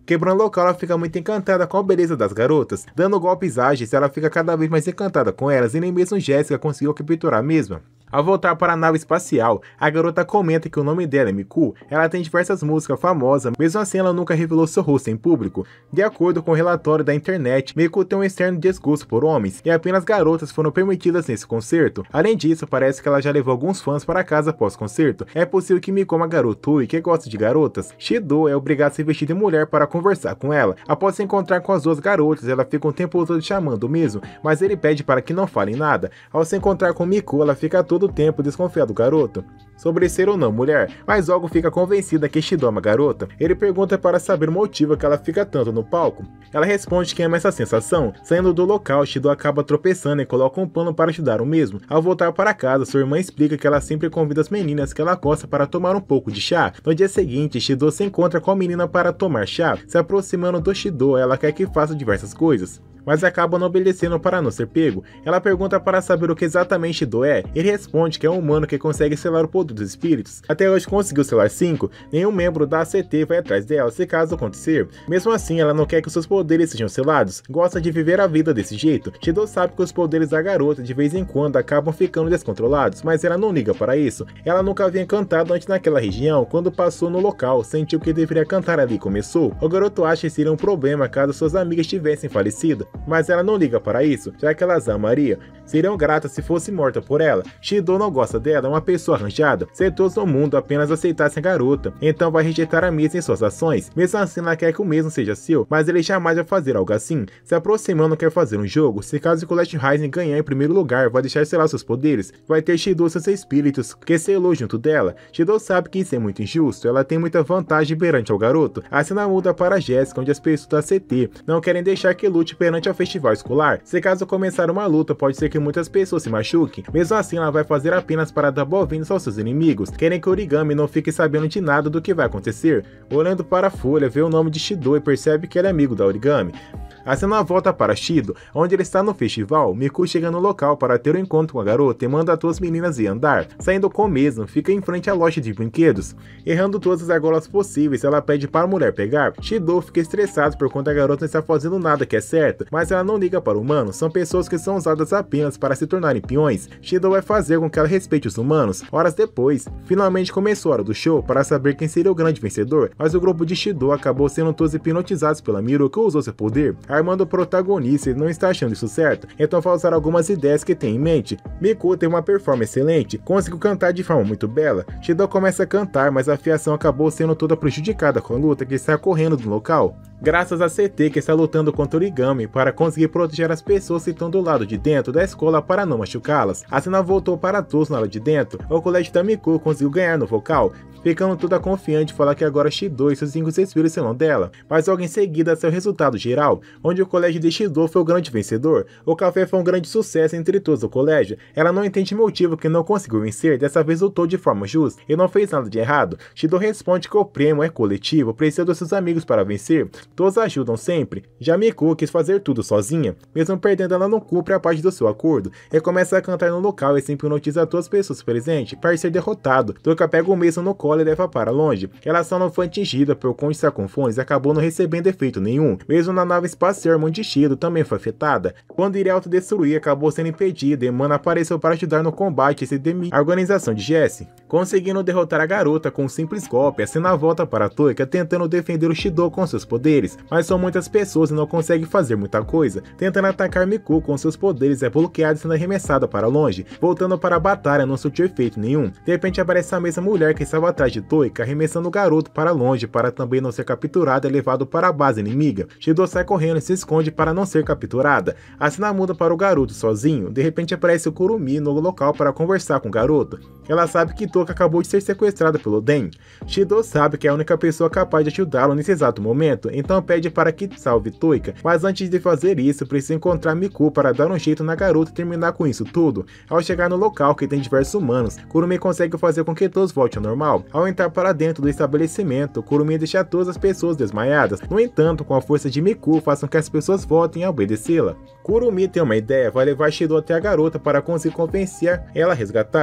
Quebrando o local, ela fica muito encantada com a beleza das garotas. Dando golpes ágeis, ela fica cada vez mais encantada com elas e nem mesmo Jéssica conseguiu capturar a mesma. Ao voltar para a nave espacial, a garota comenta que o nome dela é Miku. Ela tem diversas músicas famosas, mesmo assim ela nunca revelou seu rosto em público. De acordo com o relatório da internet, Miku tem um externo desgosto por homens, e apenas garotas foram permitidas nesse concerto. Além disso, parece que ela já levou alguns fãs para casa após concerto. É possível que Miku é uma garota e que gosta de garotas. Shido é obrigado a se vestir de mulher para conversar com ela. Após se encontrar com as duas garotas, ela fica um tempo todo chamando mesmo, mas ele pede para que não falem nada. Ao se encontrar com Miku, ela fica toda todo o tempo desconfiado do garoto sobre ser ou não mulher, mas logo fica convencida que Shido é uma garota. Ele pergunta para saber o motivo que ela fica tanto no palco. Ela responde que ama essa sensação. Saindo do local, Shido acaba tropeçando e coloca um pano para ajudar o mesmo. Ao voltar para casa, sua irmã explica que ela sempre convida as meninas que ela gosta para tomar um pouco de chá. No dia seguinte, Shido se encontra com a menina para tomar chá. Se aproximando do Shido, ela quer que faça diversas coisas, mas acaba não obedecendo para não ser pego. Ela pergunta para saber o que exatamente Shido é. Ele responde que é um humano que consegue selar o poder dos espíritos. Até hoje conseguiu selar cinco, nenhum membro da A C T vai atrás dela se caso acontecer. Mesmo assim, ela não quer que seus poderes sejam selados, gosta de viver a vida desse jeito. Shido sabe que os poderes da garota de vez em quando acabam ficando descontrolados, mas ela não liga para isso. Ela nunca havia cantado antes naquela região. Quando passou no local, sentiu que deveria cantar ali e começou. O garoto acha que seria um problema caso suas amigas tivessem falecido, mas ela não liga para isso, já que elas amariam. Seriam gratas se fosse morta por ela. Shido não gosta dela, é uma pessoa arranjada. Se todos no mundo apenas aceitassem a garota, então vai rejeitar a mesma em suas ações. Mesmo assim, ela quer que o mesmo seja seu, mas ele jamais vai fazer algo assim. Se aproximando, quer fazer um jogo. Se caso o Colette Rising ganhar em primeiro lugar, vai deixar selar seus poderes. Vai ter Shido seus espíritos, que selou junto dela. Shido sabe que isso é muito injusto, ela tem muita vantagem perante ao garoto. A cena muda para Jéssica, onde as pessoas da C T não querem deixar que lute perante ao festival escolar. Se caso começar uma luta, pode ser que muitas pessoas se machuquem. Mesmo assim, ela vai fazer apenas para dar boas-vindas aos seus inimigos. Querem que Origami não fique sabendo de nada do que vai acontecer. Olhando para a folha, vê o nome de Shido e percebe que ele é amigo da Origami. A cena volta para Shido, onde ele está no festival. Miku chega no local para ter um encontro com a garota e manda as duas meninas ir andar. Saindo com o mesmo, fica em frente à loja de brinquedos. Errando todas as argolas possíveis, ela pede para a mulher pegar. Shido fica estressado por conta a garota não está fazendo nada que é certo, mas ela não liga para o humano. São pessoas que são usadas apenas para se tornarem peões. Shido vai fazer com que ela respeite os humanos. Horas depois, finalmente começou a hora do show para saber quem seria o grande vencedor, mas o grupo de Shido acabou sendo todos hipnotizados pela Miru, que usou seu poder. Armando o protagonista, ele não está achando isso certo, então vai usar algumas ideias que tem em mente. Miku tem uma performance excelente, conseguiu cantar de forma muito bela. Shido começa a cantar, mas a afiação acabou sendo toda prejudicada com a luta que está correndo do local. Graças a C T, que está lutando contra Origami para conseguir proteger as pessoas que estão do lado de dentro da escola para não machucá-las. A cena voltou para todos na hora de dentro. O colégio da Miku conseguiu ganhar no vocal, ficando toda confiante de falar que agora Shido e seus cinco espíritos serão dela. Mas logo em seguida seu resultado geral, onde o colégio de Shido foi o grande vencedor. O café foi um grande sucesso entre todos do colégio. Ela não entende o motivo que não conseguiu vencer, dessa vez lutou de forma justa e não fez nada de errado. Shido responde que o prêmio é coletivo, precisa dos seus amigos para vencer. Todos ajudam sempre. Já Miku quis fazer tudo sozinha, mesmo perdendo, ela não cumpre a parte do seu acordo e começa a cantar no local e sempre hipnotiza todas as pessoas presentes para ser derrotado. Toka pega o mesmo no colo e leva para longe. Ela só não foi atingida por Conde Saconfones e acabou não recebendo efeito nenhum. Mesmo na nave espacial, a irmã de Shido também foi afetada. Quando iria autodestruir, acabou sendo impedida e Mana apareceu para ajudar no combate e se demitir a organização de Jesse, conseguindo derrotar a garota com um simples golpe. A cena volta para Toika tentando defender o Shido com seus poderes, mas são muitas pessoas e não consegue fazer muita coisa. Tentando atacar Miku com seus poderes, é bloqueada e sendo arremessada para longe. Voltando para a batalha, não surtiu efeito nenhum. De repente aparece a mesma mulher que estava atrás de Toika, arremessando o garoto para longe para também não ser capturada e levado para a base inimiga. Shido sai correndo e se esconde para não ser capturada. A cena muda para o garoto sozinho. De repente aparece o Kurumi no local para conversar com o garoto. Ela sabe que Toka acabou de ser sequestrada pelo Den. Shido sabe que é a única pessoa capaz de ajudá-lo nesse exato momento, então pede para que salve Toika, mas antes de fazer isso, precisa encontrar Miku para dar um jeito na garota e terminar com isso tudo. Ao chegar no local que tem diversos humanos, Kurumi consegue fazer com que todos voltem ao normal. Ao entrar para dentro do estabelecimento, Kurumi deixa todas as pessoas desmaiadas. No entanto, com a força de Miku, façam que as pessoas voltem a obedecê-la. Kurumi tem uma ideia, vai levar Shido até a garota para conseguir convencer ela a resgatar.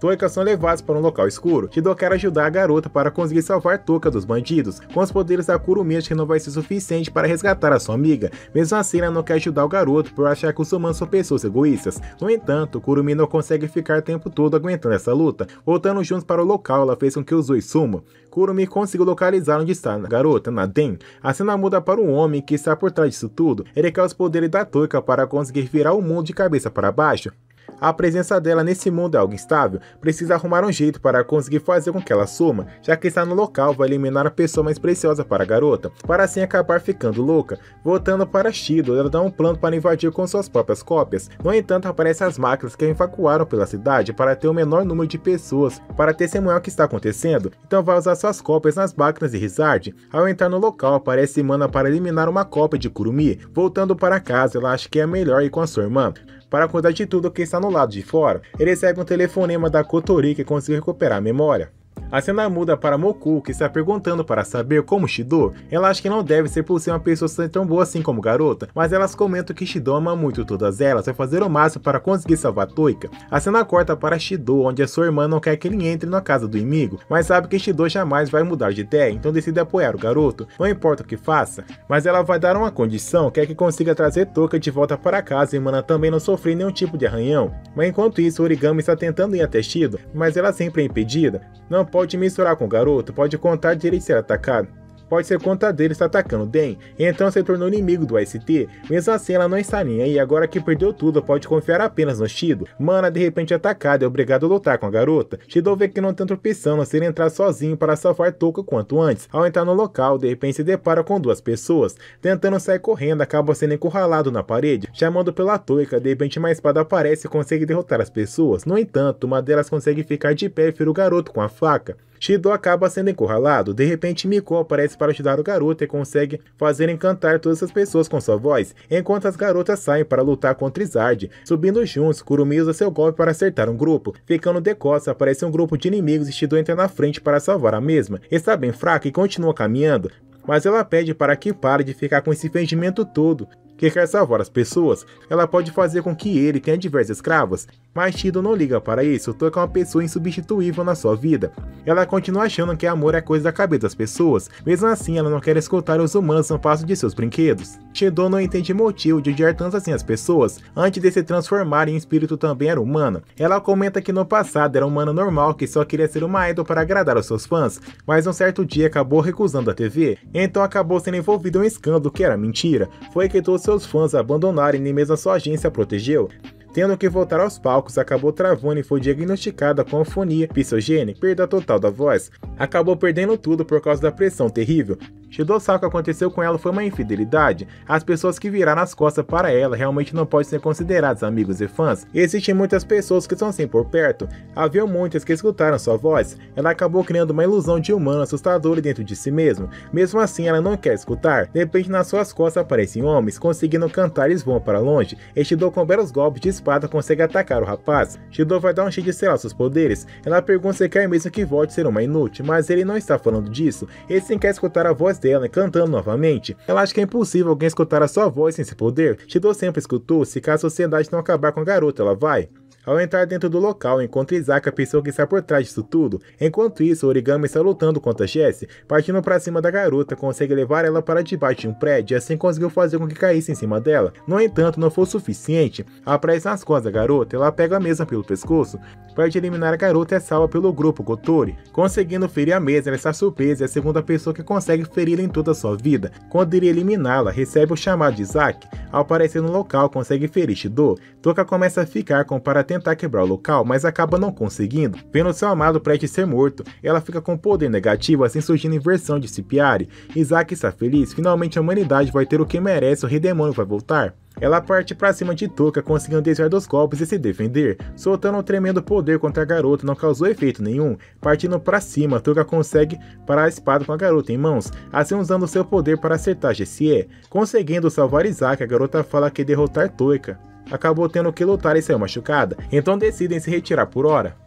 Toika são levados para um local escuro. Shido quer ajudar a garota para conseguir salvar Toika dos bandidos. Com os poderes da Kurumi, acho que não vai ser suficiente para resgatar a sua amiga. Mesmo assim, ela não quer ajudar o garoto por achar que os humanos são pessoas egoístas. No entanto, Kurumi não consegue ficar o tempo todo aguentando essa luta. Voltando juntos para o local, ela fez com que os dois sumam. Kurumi conseguiu localizar onde está a garota, na Den. A cena muda para um homem que está por trás disso tudo. Ele quer os poderes da Toika para conseguir virar o mundo de cabeça para baixo. A presença dela nesse mundo é algo instável, precisa arrumar um jeito para conseguir fazer com que ela suma, já que está no local vai eliminar a pessoa mais preciosa para a garota, para assim acabar ficando louca. Voltando para Shido, ela dá um plano para invadir com suas próprias cópias. No entanto, aparecem as máquinas que a evacuaram pela cidade para ter o menor número de pessoas para testemunhar o que está acontecendo, então vai usar suas cópias nas máquinas de Rizard. Ao entrar no local, aparece Mana para eliminar uma cópia de Kurumi. Voltando para casa, ela acha que é melhor ir com a sua irmã para cuidar de tudo que está no lado de fora. Ele recebe um telefonema da Kotori que conseguiu recuperar a memória. A cena muda para Moku, que está perguntando para saber como Shido. Ela acha que não deve ser possível uma pessoa ser tão boa assim como garota, mas elas comentam que Shido ama muito todas elas, vai fazer o máximo para conseguir salvar Toika. A cena corta para Shido, onde a sua irmã não quer que ele entre na casa do inimigo, mas sabe que Shido jamais vai mudar de ideia, então decide apoiar o garoto, não importa o que faça. Mas ela vai dar uma condição, quer que consiga trazer Toika de volta para casa e Mana também não sofrer nenhum tipo de arranhão. Mas enquanto isso, Origami está tentando ir até Shido, mas ela sempre é impedida. Não pode misturar com o garoto, pode contar de ele ser atacado. Pode ser conta dele está atacando Den, e então se tornou inimigo do A S T. Mesmo assim, ela não está nem aí, agora que perdeu tudo, pode confiar apenas no Shido. Mana de repente é atacada e é obrigado a lutar com a garota. Shido vê que não tem outra opção a ser entrar sozinho para salvar Toika quanto antes. Ao entrar no local, de repente se depara com duas pessoas. Tentando sair correndo, acaba sendo encurralado na parede. Chamando pela Toika, de repente uma espada aparece e consegue derrotar as pessoas. No entanto, uma delas consegue ficar de pé e ferir o garoto com a faca. Shido acaba sendo encurralado, de repente Miko aparece para ajudar o garoto e consegue fazer encantar todas as pessoas com sua voz, enquanto as garotas saem para lutar contra Rizard. Subindo juntos, Kurumi usa seu golpe para acertar um grupo, ficando de costas aparece um grupo de inimigos e Shido entra na frente para salvar a mesma. Está bem fraca e continua caminhando, mas ela pede para que pare de ficar com esse fingimento todo, que quer salvar as pessoas. Ela pode fazer com que ele tenha diversos escravos, mas Shido não liga para isso, Toika é uma pessoa insubstituível na sua vida. Ela continua achando que amor é coisa da cabeça das pessoas, mesmo assim ela não quer escutar os humanos no passo de seus brinquedos. Shido não entende o motivo de odiar tanto assim as pessoas, antes de se transformar em espírito também era humana. Ela comenta que no passado era humana normal que só queria ser uma idol para agradar aos seus fãs, mas um certo dia acabou recusando a T V, então acabou sendo envolvido em um escândalo que era mentira. Foi que todos seus fãs a abandonarem e nem mesmo a sua agência a protegeu. Tendo que voltar aos palcos, acabou travando e foi diagnosticada com afonia psicogênica, perda total da voz. Acabou perdendo tudo por causa da pressão terrível. Shido sabe o que aconteceu com ela foi uma infidelidade. As pessoas que viraram as costas para ela realmente não podem ser consideradas amigos e fãs. Existem muitas pessoas que estão sempre por perto. Havia muitas que escutaram sua voz. Ela acabou criando uma ilusão de humano assustadora dentro de si mesmo. Mesmo assim, ela não quer escutar. De repente, nas suas costas aparecem homens, conseguindo cantar eles vão para longe. E Shido com belos golpes de espada consegue atacar o rapaz. Shido vai dar um jeito de selar seus poderes. Ela pergunta se quer mesmo que volte a ser uma inútil, mas ele não está falando disso. Ele sim quer escutar a voz dela cantando novamente. Ela acha que é impossível alguém escutar a sua voz sem esse poder. Shido sempre escutou, se caso a sociedade não acabar com a garota, ela vai. Ao entrar dentro do local, encontra Izaki, a pessoa que está por trás disso tudo. Enquanto isso, Origami está lutando contra Jessie, partindo para cima da garota, consegue levar ela para debaixo de um prédio e assim conseguiu fazer com que caísse em cima dela. No entanto, não foi o suficiente. Aparece nas costas da garota, ela pega a mesma pelo pescoço, pode eliminar a garota e é salva pelo grupo Kotori. Conseguindo ferir a mesma, ela está surpresa e é a segunda pessoa que consegue feri-la em toda a sua vida. Quando iria eliminá-la, recebe o chamado de Izaki. Ao aparecer no local, consegue ferir Shido. Toka começa a ficar com para tentar quebrar o local, mas acaba não conseguindo. Vendo seu amado prestes a ser morto, ela fica com poder negativo, assim surgindo inversão de Cipiari. Izaki está feliz, finalmente a humanidade vai ter o que merece, o rei demônio vai voltar. Ela parte para cima de Toka, conseguindo desviar dos golpes e se defender. Soltando um tremendo poder contra a garota, não causou efeito nenhum. Partindo para cima, Toka consegue parar a espada com a garota em mãos, assim usando seu poder para acertar Jessie. Conseguindo salvar Izaki, a garota fala que derrotar Toka acabou tendo que lutar e saiu machucada, então decidem se retirar por hora.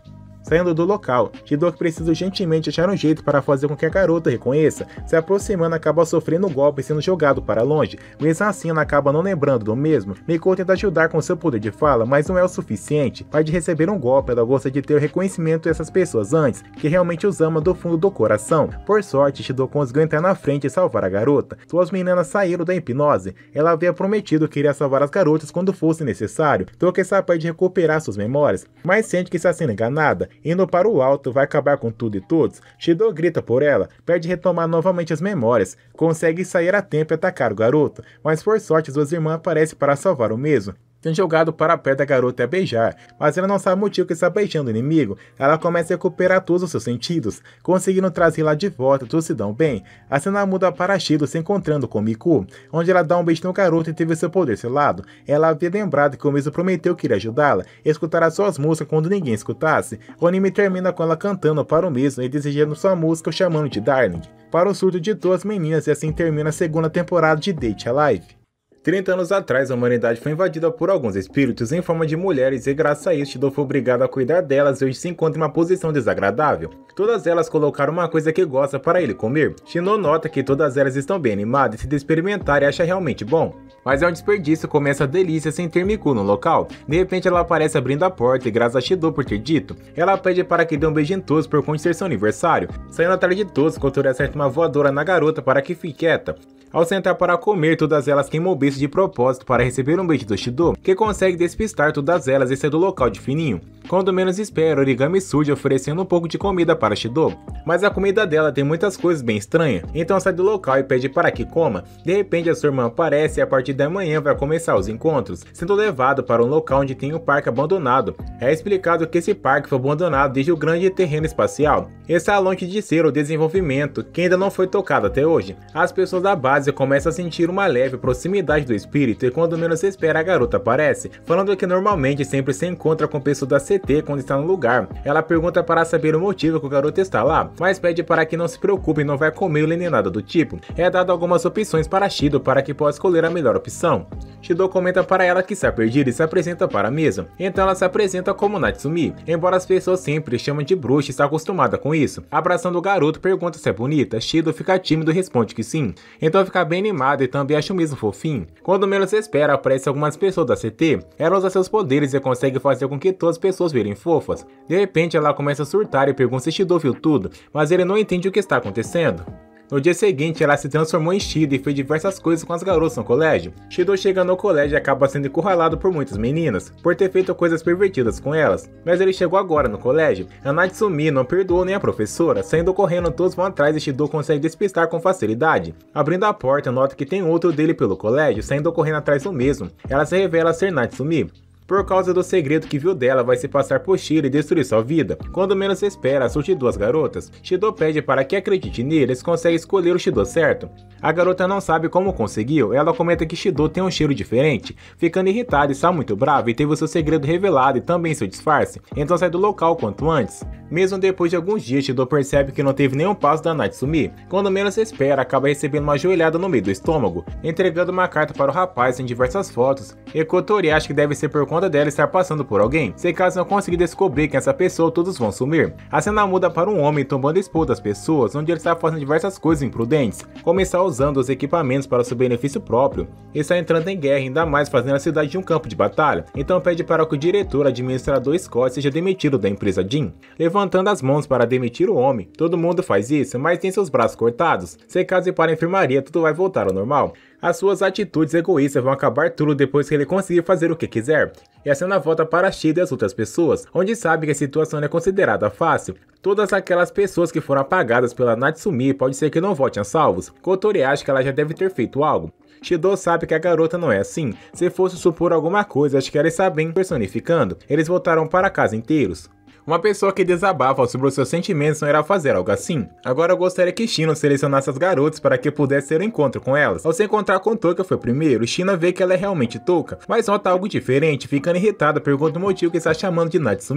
Saindo do local, Shido, que precisa urgentemente achar um jeito para fazer com que a garota reconheça, se aproximando acaba sofrendo um golpe e sendo jogado para longe. Mesmo assim, ela acaba não lembrando do mesmo. Miko tenta ajudar com seu poder de fala, mas não é o suficiente. Para de receber um golpe, ela gosta de ter o reconhecimento dessas pessoas antes, que realmente os ama do fundo do coração. Por sorte, Shido conseguiu entrar na frente e salvar a garota. Suas meninas saíram da hipnose. Ela havia prometido que iria salvar as garotas quando fosse necessário, então que essa perde recuperar suas memórias, mas sente que está sendo enganada. Indo para o alto, vai acabar com tudo e todos. Shido grita por ela, pede retomar novamente as memórias, consegue sair a tempo e atacar o garoto, mas por sorte suas irmãs aparecem para salvar o mesmo. Sendo jogado para perto da garota a beijar, mas ela não sabe o motivo que está beijando o inimigo. Ela começa a recuperar todos os seus sentidos, conseguindo trazê-la de volta, todos se dão bem. A cena muda para Shido se encontrando com Miku, onde ela dá um beijo no garoto e teve seu poder selado. Ela havia lembrado que o mesmo prometeu que iria ajudá-la, escutar as suas músicas quando ninguém escutasse. O anime termina com ela cantando para o mesmo e desejando sua música, o chamando de Darling, para o surto de todas as meninas, e assim termina a segunda temporada de Date Alive. trinta anos atrás, a humanidade foi invadida por alguns espíritos em forma de mulheres e graças a isso, Shido foi obrigado a cuidar delas e hoje se encontra em uma posição desagradável. Todas elas colocaram uma coisa que gosta para ele comer. Shido nota que todas elas estão bem animadas e se experimentar e acha realmente bom. Mas é um desperdício, começa a delícia sem ter Miku no local. De repente ela aparece abrindo a porta e graças a Shido por ter dito, ela pede para que dê um beijo em todos por conta de ser seu aniversário. Saindo atrás de todos, Kotori acerta uma voadora na garota para que fique quieta. Ao sentar para comer, todas elas queimam o beijo de propósito para receber um beijo do Shido, que consegue despistar todas elas e sair do local de fininho. Quando menos espera, Origami surge oferecendo um pouco de comida para Shido, mas a comida dela tem muitas coisas bem estranhas, então sai do local e pede para que coma. De repente a sua irmã aparece e a partir da manhã vai começar os encontros, sendo levado para um local onde tem um parque abandonado. É explicado que esse parque foi abandonado desde o grande terreno espacial. Está longe de ser o desenvolvimento, que ainda não foi tocado até hoje. As pessoas da base começam a sentir uma leve proximidade do espírito e quando menos espera a garota aparece, falando que normalmente sempre se encontra com pessoas da C T quando está no lugar. Ela pergunta para saber o motivo que o garoto está lá, mas pede para que não se preocupe e não vai comer nem nada do tipo. É dado algumas opções para Shido para que possa escolher a melhor opção. Shido comenta para ela que está perdida e se apresenta para a mesa, então ela se apresenta como Natsumi, embora as pessoas sempre chamam de bruxa e está acostumada com isso. Abraçando o garoto, pergunta se é bonita. Shido fica tímido e responde que sim, então fica bem animada e também acha o mesmo fofinho. Quando menos espera, aparecem algumas pessoas da C T. Ela usa seus poderes e consegue fazer com que todas as pessoas virem fofas. De repente ela começa a surtar e pergunta se Shido viu tudo, mas ele não entende o que está acontecendo. No dia seguinte, ela se transformou em Shido e fez diversas coisas com as garotas no colégio. Shido chega no colégio e acaba sendo encurralado por muitas meninas, por ter feito coisas pervertidas com elas. Mas ele chegou agora no colégio. A Natsumi não perdoou nem a professora, saindo correndo todos vão atrás e Shido consegue despistar com facilidade. Abrindo a porta, nota que tem outro dele pelo colégio, saindo correndo atrás do mesmo. Ela se revela ser Natsumi. Por causa do segredo que viu dela, vai se passar por Shido e destruir sua vida. Quando menos espera, surge duas garotas. Shido pede para que acredite neles, consegue escolher o Shido certo. A garota não sabe como conseguiu, ela comenta que Shido tem um cheiro diferente, ficando irritada e está muito brava e teve o seu segredo revelado e também seu disfarce, então sai do local quanto antes. Mesmo depois de alguns dias, Shido percebe que não teve nenhum passo da Natsumi. Quando menos espera, acaba recebendo uma joelhada no meio do estômago, entregando uma carta para o rapaz em diversas fotos, e Kotori acha que deve ser por conta dela estar passando por alguém. Se caso não conseguir descobrir quem é essa pessoa, todos vão sumir. A cena muda para um homem tombando expor das pessoas, onde ele está fazendo diversas coisas imprudentes, como está usando os equipamentos para seu benefício próprio, e está entrando em guerra, ainda mais fazendo a cidade de um campo de batalha. Então pede para que o diretor administrador Scott seja demitido da empresa Jin, levantando as mãos para demitir o homem. Todo mundo faz isso, mas tem seus braços cortados. Se caso ir para a enfermaria, tudo vai voltar ao normal. As suas atitudes egoístas vão acabar tudo depois que ele conseguir fazer o que quiser. E a cena volta para Shido e as outras pessoas, onde sabe que a situação é considerada fácil. Todas aquelas pessoas que foram apagadas pela Natsumi pode ser que não voltem a salvos. Kotori acha que ela já deve ter feito algo. Shido sabe que a garota não é assim. Se fosse supor alguma coisa, acho que ela está bem personificando. Eles voltaram para casa inteiros. Uma pessoa que desabafa sobre os seus sentimentos não irá fazer algo assim. Agora eu gostaria que Shino selecionasse as garotas para que pudesse ter um encontro com elas. Ao se encontrar com Toka foi primeiro, Shino vê que ela é realmente Toka, mas nota algo diferente, ficando irritada, pergunta o motivo que está chamando de Natsumi.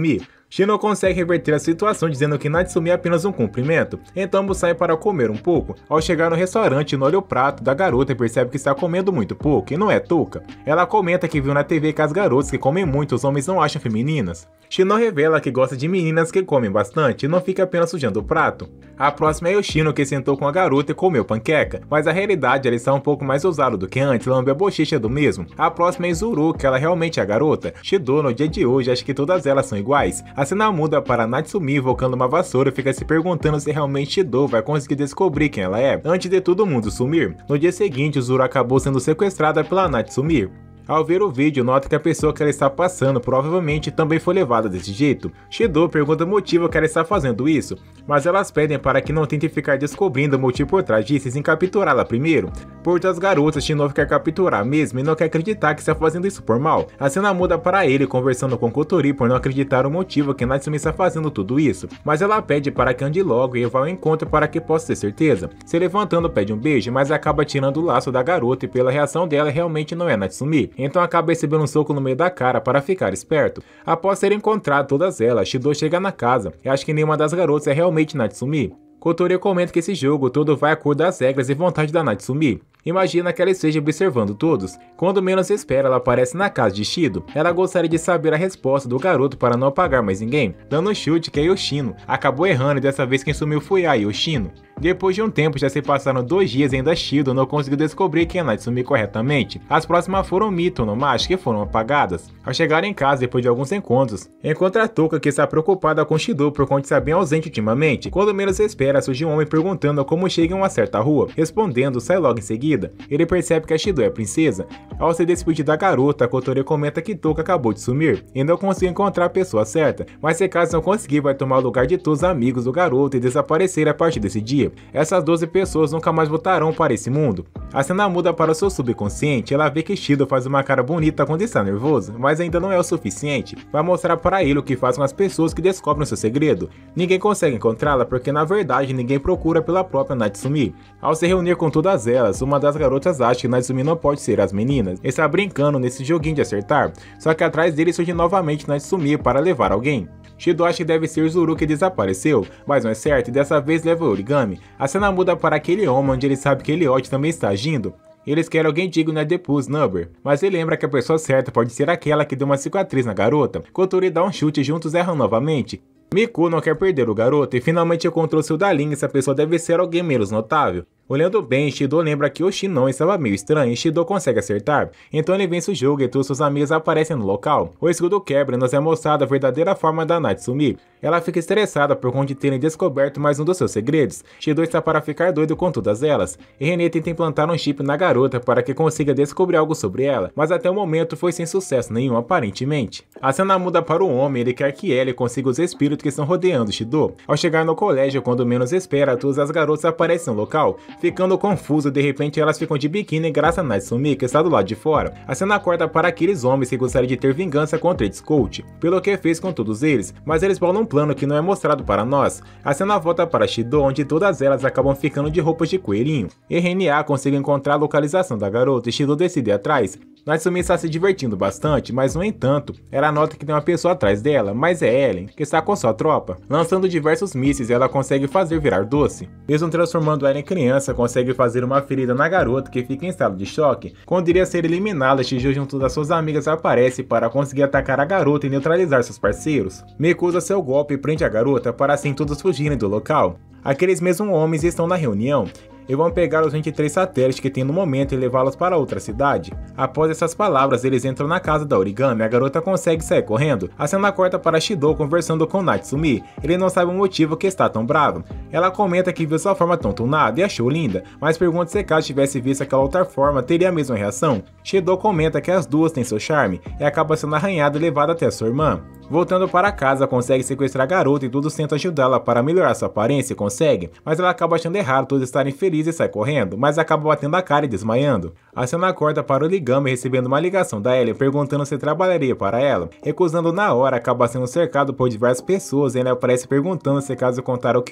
Shino consegue reverter a situação dizendo que Natsumi é apenas um cumprimento, então ambos saem para comer um pouco. Ao chegar no restaurante, Shino olha o prato da garota e percebe que está comendo muito pouco, e não é touca. Ela comenta que viu na T V que as garotas que comem muito os homens não acham femininas. Shino revela que gosta de meninas que comem bastante e não fica apenas sujando o prato. A próxima é o Shino, que sentou com a garota e comeu panqueca, mas a realidade ela está um pouco mais ousado do que antes, lambe a bochecha do mesmo. A próxima é Izuru, que ela realmente é a garota. Shido, no dia de hoje, acha que todas elas são iguais. A cena muda para Natsumi invocando uma vassoura e fica se perguntando se realmente Shido vai conseguir descobrir quem ela é, antes de todo mundo sumir. No dia seguinte, Izuru acabou sendo sequestrada pela Natsumi. Ao ver o vídeo, nota que a pessoa que ela está passando provavelmente também foi levada desse jeito. Shido pergunta o motivo que ela está fazendo isso, mas elas pedem para que não tente ficar descobrindo o motivo por trás disso e sim capturá-la primeiro. Por das garotas, Shino quer capturar mesmo e não quer acreditar que está fazendo isso por mal. A cena muda para ele conversando com Kotori por não acreditar o motivo que Natsumi está fazendo tudo isso, mas ela pede para que ande logo e vá ao encontro para que possa ter certeza. Se levantando pede um beijo, mas acaba tirando o laço da garota e pela reação dela realmente não é Natsumi. Então acaba recebendo um soco no meio da cara para ficar esperto. Após ter encontrado todas elas, Shido chega na casa e acha que nenhuma das garotas é realmente Natsumi. Kotori comenta que esse jogo todo vai a cor das regras e vontade da Natsumi. Imagina que ela esteja observando todos. Quando menos espera, ela aparece na casa de Shido. Ela gostaria de saber a resposta do garoto para não apagar mais ninguém, dando um chute que é Yoshino. Acabou errando e dessa vez quem sumiu foi a Yoshino. Depois de um tempo, já se passaram dois dias e ainda Shido não conseguiu descobrir quem é Natsumi corretamente. As próximas foram Mito no Machi, que foram apagadas. Ao chegar em casa, depois de alguns encontros, encontra a Touka, que está preocupada com Shido por conta de estar bem ausente ultimamente. Quando menos espera, surge um homem perguntando como chega em uma certa rua. Respondendo, sai logo em seguida. Ele percebe que a Shido é a princesa. Ao se despedir da garota, Kotori comenta que Touka acabou de sumir e não conseguiu encontrar a pessoa certa, mas se caso não conseguir, vai tomar o lugar de todos os amigos do garoto e desaparecer a partir desse dia. Essas doze pessoas nunca mais voltarão para esse mundo. A cena muda para o seu subconsciente. Ela vê que Shido faz uma cara bonita quando está nervoso, mas ainda não é o suficiente. Vai mostrar para ele o que faz com as pessoas que descobrem seu segredo. Ninguém consegue encontrá-la porque na verdade ninguém procura pela própria Natsumi. Ao se reunir com todas elas, uma das garotas acha que Natsumi não pode ser as meninas. Está brincando nesse joguinho de acertar, só que atrás dele surge novamente Natsumi para levar alguém. Shido acha que deve ser Izuru que desapareceu, mas não é certo e dessa vez leva o origami. A cena muda para aquele homem onde ele sabe que Elliot também está agindo. Eles querem alguém digno de Depus Number, mas ele lembra que a pessoa certa pode ser aquela que deu uma cicatriz na garota. Kotori dá um chute e juntos erram novamente. Miku não quer perder o garoto e finalmente encontrou seu Dalin. Essa pessoa deve ser alguém menos notável. Olhando bem, Shido lembra que o Shinon estava meio estranho e Shido consegue acertar. Então ele vence o jogo e todos seus amigos aparecem no local. O escudo quebra e nos é mostrada a verdadeira forma da Natsumi. Ela fica estressada por conta de terem descoberto mais um dos seus segredos. Shido está para ficar doido com todas elas. E René tenta implantar um chip na garota para que consiga descobrir algo sobre ela, mas até o momento foi sem sucesso nenhum aparentemente. A cena muda para o homem, ele quer que Ellie consiga os espíritos que estão rodeando Shido. Ao chegar no colégio, quando menos espera, todas as garotas aparecem no local. Ficando confuso, de repente elas ficam de biquíni graças a Natsumi, que está do lado de fora. A cena corta para aqueles homens que gostariam de ter vingança contra Ed Scout, pelo que fez com todos eles, mas eles bolam um plano que não é mostrado para nós. A cena volta para Shido, onde todas elas acabam ficando de roupas de coelhinho. E R N A consegue encontrar a localização da garota e Shido decide ir atrás. Natsumi está se divertindo bastante, mas no entanto, ela nota que tem uma pessoa atrás dela, mas é Ellen, que está com sua tropa. Lançando diversos mísseis, ela consegue fazer virar doce. Mesmo transformando ela em criança, consegue fazer uma ferida na garota que fica em estado de choque. Quando iria ser eliminada, Shiju junto das suas amigas aparece para conseguir atacar a garota e neutralizar seus parceiros. Miku usa seu golpe e prende a garota para assim todos fugirem do local. Aqueles mesmos homens estão na reunião e vão pegar os vinte e três satélites que tem no momento e levá-los para outra cidade. Após essas palavras, eles entram na casa da Origami e a garota consegue sair correndo. A cena corta para Shido conversando com Natsumi. Ele não sabe o motivo que está tão bravo. Ela comenta que viu sua forma tão tunada e achou linda, mas pergunta se caso tivesse visto aquela outra forma, teria a mesma reação. Shido comenta que as duas têm seu charme e acaba sendo arranhada e levada até sua irmã. Voltando para casa, consegue sequestrar a garota e todos tentam ajudá-la para melhorar sua aparência e consegue, mas ela acaba achando errado todos estarem felizes e sai correndo, mas acaba batendo a cara e desmaiando. A cena corta para o Origami recebendo uma ligação da Ellie perguntando se trabalharia para ela. Recusando na hora, acaba sendo cercado por diversas pessoas e ele aparece perguntando se caso contar o que houve assim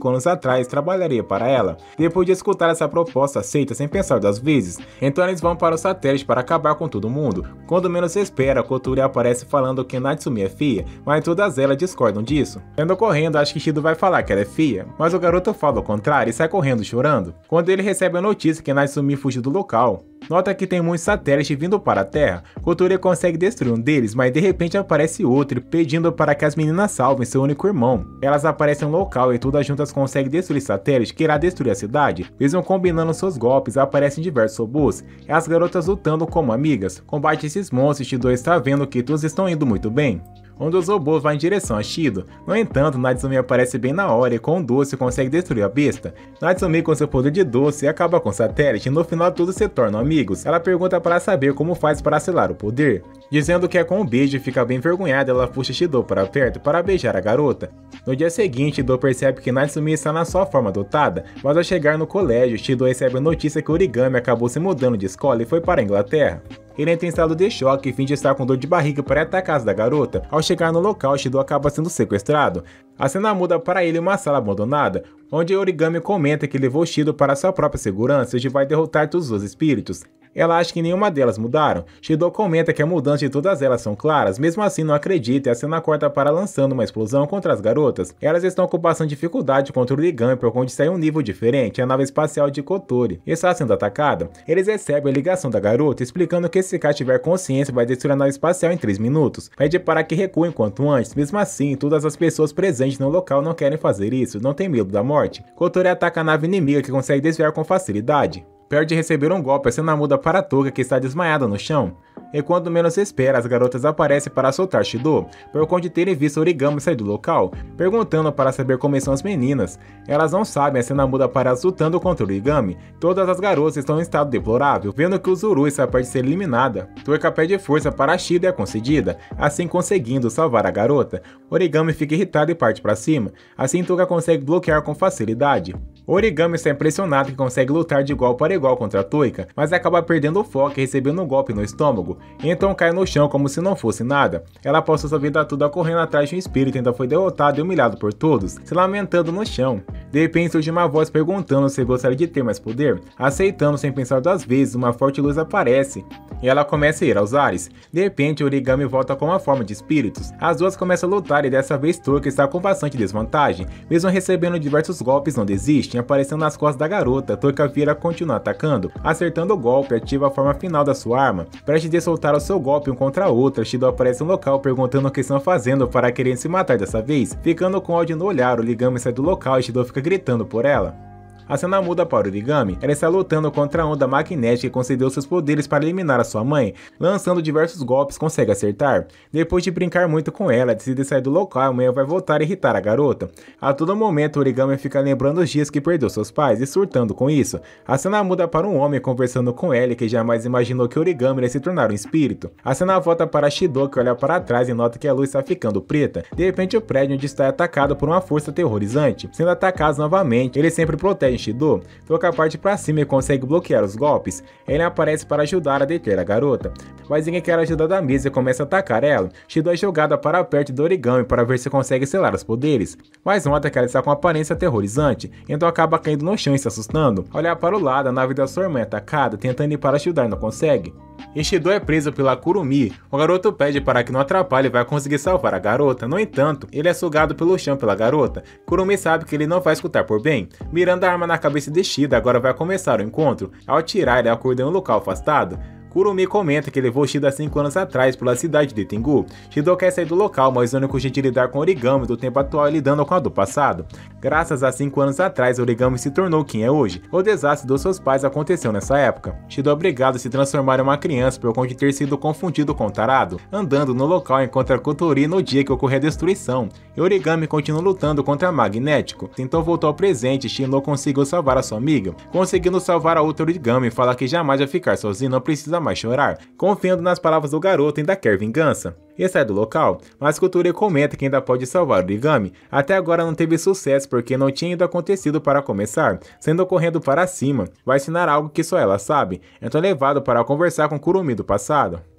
cinco anos atrás trabalharia para ela. Depois de escutar essa proposta, aceita sem pensar duas vezes. Então eles vão para o satélite para acabar com todo mundo. Quando menos se espera, Kotori aparece falando que Natsumi é feia, mas todas elas discordam disso. Saindo correndo, acho que Shido vai falar que ela é feia, mas o garoto fala o contrário e sai correndo chorando. Quando ele recebe a notícia que Natsumi fugiu do local, nota que tem muitos satélites vindo para a Terra. Kotori consegue destruir um deles, mas de repente aparece outro, pedindo para que as meninas salvem seu único irmão. Elas aparecem no local e todas juntas conseguem destruir satélite que irá destruir a cidade. Mesmo combinando seus golpes, aparecem diversos robôs, e as garotas lutando como amigas. Combate esses monstros, Shido está vendo que todos estão indo muito bem. Um dos robôs vai em direção a Shido. No entanto, Natsumi aparece bem na hora e com um doce consegue destruir a besta. Natsumi, com seu poder de doce, acaba com o satélite e no final todos se tornam amigos. Ela pergunta para saber como faz para selar o poder. Dizendo que é com um beijo e fica bem envergonhada, ela puxa Shido para perto para beijar a garota. No dia seguinte, Shido percebe que Natsumi está na sua forma adotada, mas ao chegar no colégio, Shido recebe a notícia que Origami acabou se mudando de escola e foi para a Inglaterra. Ele entra em estado de choque e finge estar com dor de barriga para ir até a casa da garota. Ao chegar no local, Shido acaba sendo sequestrado. A cena muda para ele em uma sala abandonada, onde Origami comenta que levou Shido para sua própria segurança e vai derrotar todos os espíritos. Ela acha que nenhuma delas mudaram. Shido comenta que a mudança de todas elas são claras, mesmo assim não acredita e a cena corta para lançando uma explosão contra as garotas. Elas estão com bastante dificuldade contra o Origami por onde sai um nível diferente, a nave espacial de Kotori está sendo atacada. Eles recebem a ligação da garota explicando que se Kai tiver consciência vai destruir a nave espacial em três minutos. Pede para que recuem quanto antes, mesmo assim todas as pessoas presentes no local não querem fazer isso, não tem medo da morte. Kotori ataca a nave inimiga que consegue desviar com facilidade. Perto de receber um golpe, a cena muda para a Toga que está desmaiada no chão. E quando menos se espera, as garotas aparecem para soltar Shido, por conta de terem visto Origami sair do local, perguntando para saber como estão as meninas. Elas não sabem, a cena muda para elas lutando contra Origami. Todas as garotas estão em estado deplorável, vendo que o Zuru está perto de ser eliminada. Toika pede força para Shido e é concedida, assim conseguindo salvar a garota. Origami fica irritado e parte para cima, assim Toga consegue bloquear com facilidade. Origami está impressionado que consegue lutar de igual para igual contra a Toika, mas acaba perdendo o foco e recebendo um golpe no estômago, então cai no chão como se não fosse nada. Ela passou sua vida toda correndo atrás de um espírito e então foi derrotado e humilhado por todos, se lamentando no chão. De repente surge uma voz perguntando se gostaria de ter mais poder. Aceitando sem pensar duas vezes, uma forte luz aparece e ela começa a ir aos ares. De repente Origami volta com uma forma de espíritos. As duas começam a lutar e dessa vez Toika está com bastante desvantagem. Mesmo recebendo diversos golpes, não desiste, aparecendo nas costas da garota. Toika vira continuar atacando, acertando o golpe, ativa a forma final da sua arma. Prestes de soltar o seu golpe um contra a outra, Shido aparece no local perguntando o que estão fazendo para querer se matar dessa vez. Ficando com ódio no olhar, Origami sai do local e Shido fica gritando por ela. A cena muda para Origami, ela está lutando contra a onda magnética que concedeu seus poderes para eliminar a sua mãe, lançando diversos golpes consegue acertar. Depois de brincar muito com ela, decide sair do local e amanhã vai voltar a irritar a garota. A todo momento Origami fica lembrando os dias que perdeu seus pais e surtando com isso. A cena muda para um homem conversando com ela que jamais imaginou que Origami iria se tornar um espírito. A cena volta para Shido que olha para trás e nota que a luz está ficando preta. De repente o prédio onde está é atacado por uma força aterrorizante. Sendo atacados novamente, ele sempre protege Shido. Toca parte para cima e consegue bloquear os golpes. Ele aparece para ajudar a deter a garota, mas ninguém quer ajuda da mesa e começa a atacar ela. Shido é jogada para perto do Origami para ver se consegue selar os poderes, mas nota que ela está com aparência aterrorizante, então acaba caindo no chão e se assustando. Olhar para o lado, a nave da sua irmã é atacada, tentando ir para ajudar e não consegue. E Shido é preso pela Kurumi. O garoto pede para que não atrapalhe e vai conseguir salvar a garota. No entanto, ele é sugado pelo chão pela garota. Kurumi sabe que ele não vai escutar por bem. Mirando a arma na cabeça de Shido, agora vai começar o encontro. Ao tirar, ele acorda em um local afastado. Kurumi comenta que levou Shido há cinco anos atrás pela cidade de Tengu. Shido quer sair do local, mas o único jeito de lidar com Origami do tempo atual é lidando com a do passado. Graças a cinco anos atrás, Origami se tornou quem é hoje. O desastre dos seus pais aconteceu nessa época. Shido é obrigado a se transformar em uma criança por conta de ter sido confundido com o tarado. Andando no local, encontra Kotori no dia que ocorreu a destruição. E Origami continua lutando contra Magnético. Então voltou ao presente e Shindo conseguiu salvar a sua amiga. Conseguindo salvar a outra Origami, fala que jamais vai ficar sozinho, não precisa mais chorar, confiando nas palavras do garoto e ainda quer vingança. E sai do local, mas Kotori comenta que ainda pode salvar Origami. Até agora não teve sucesso porque não tinha ainda acontecido para começar, sendo correndo para cima. Vai ensinar algo que só ela sabe, então é levado para conversar com Kurumi do passado.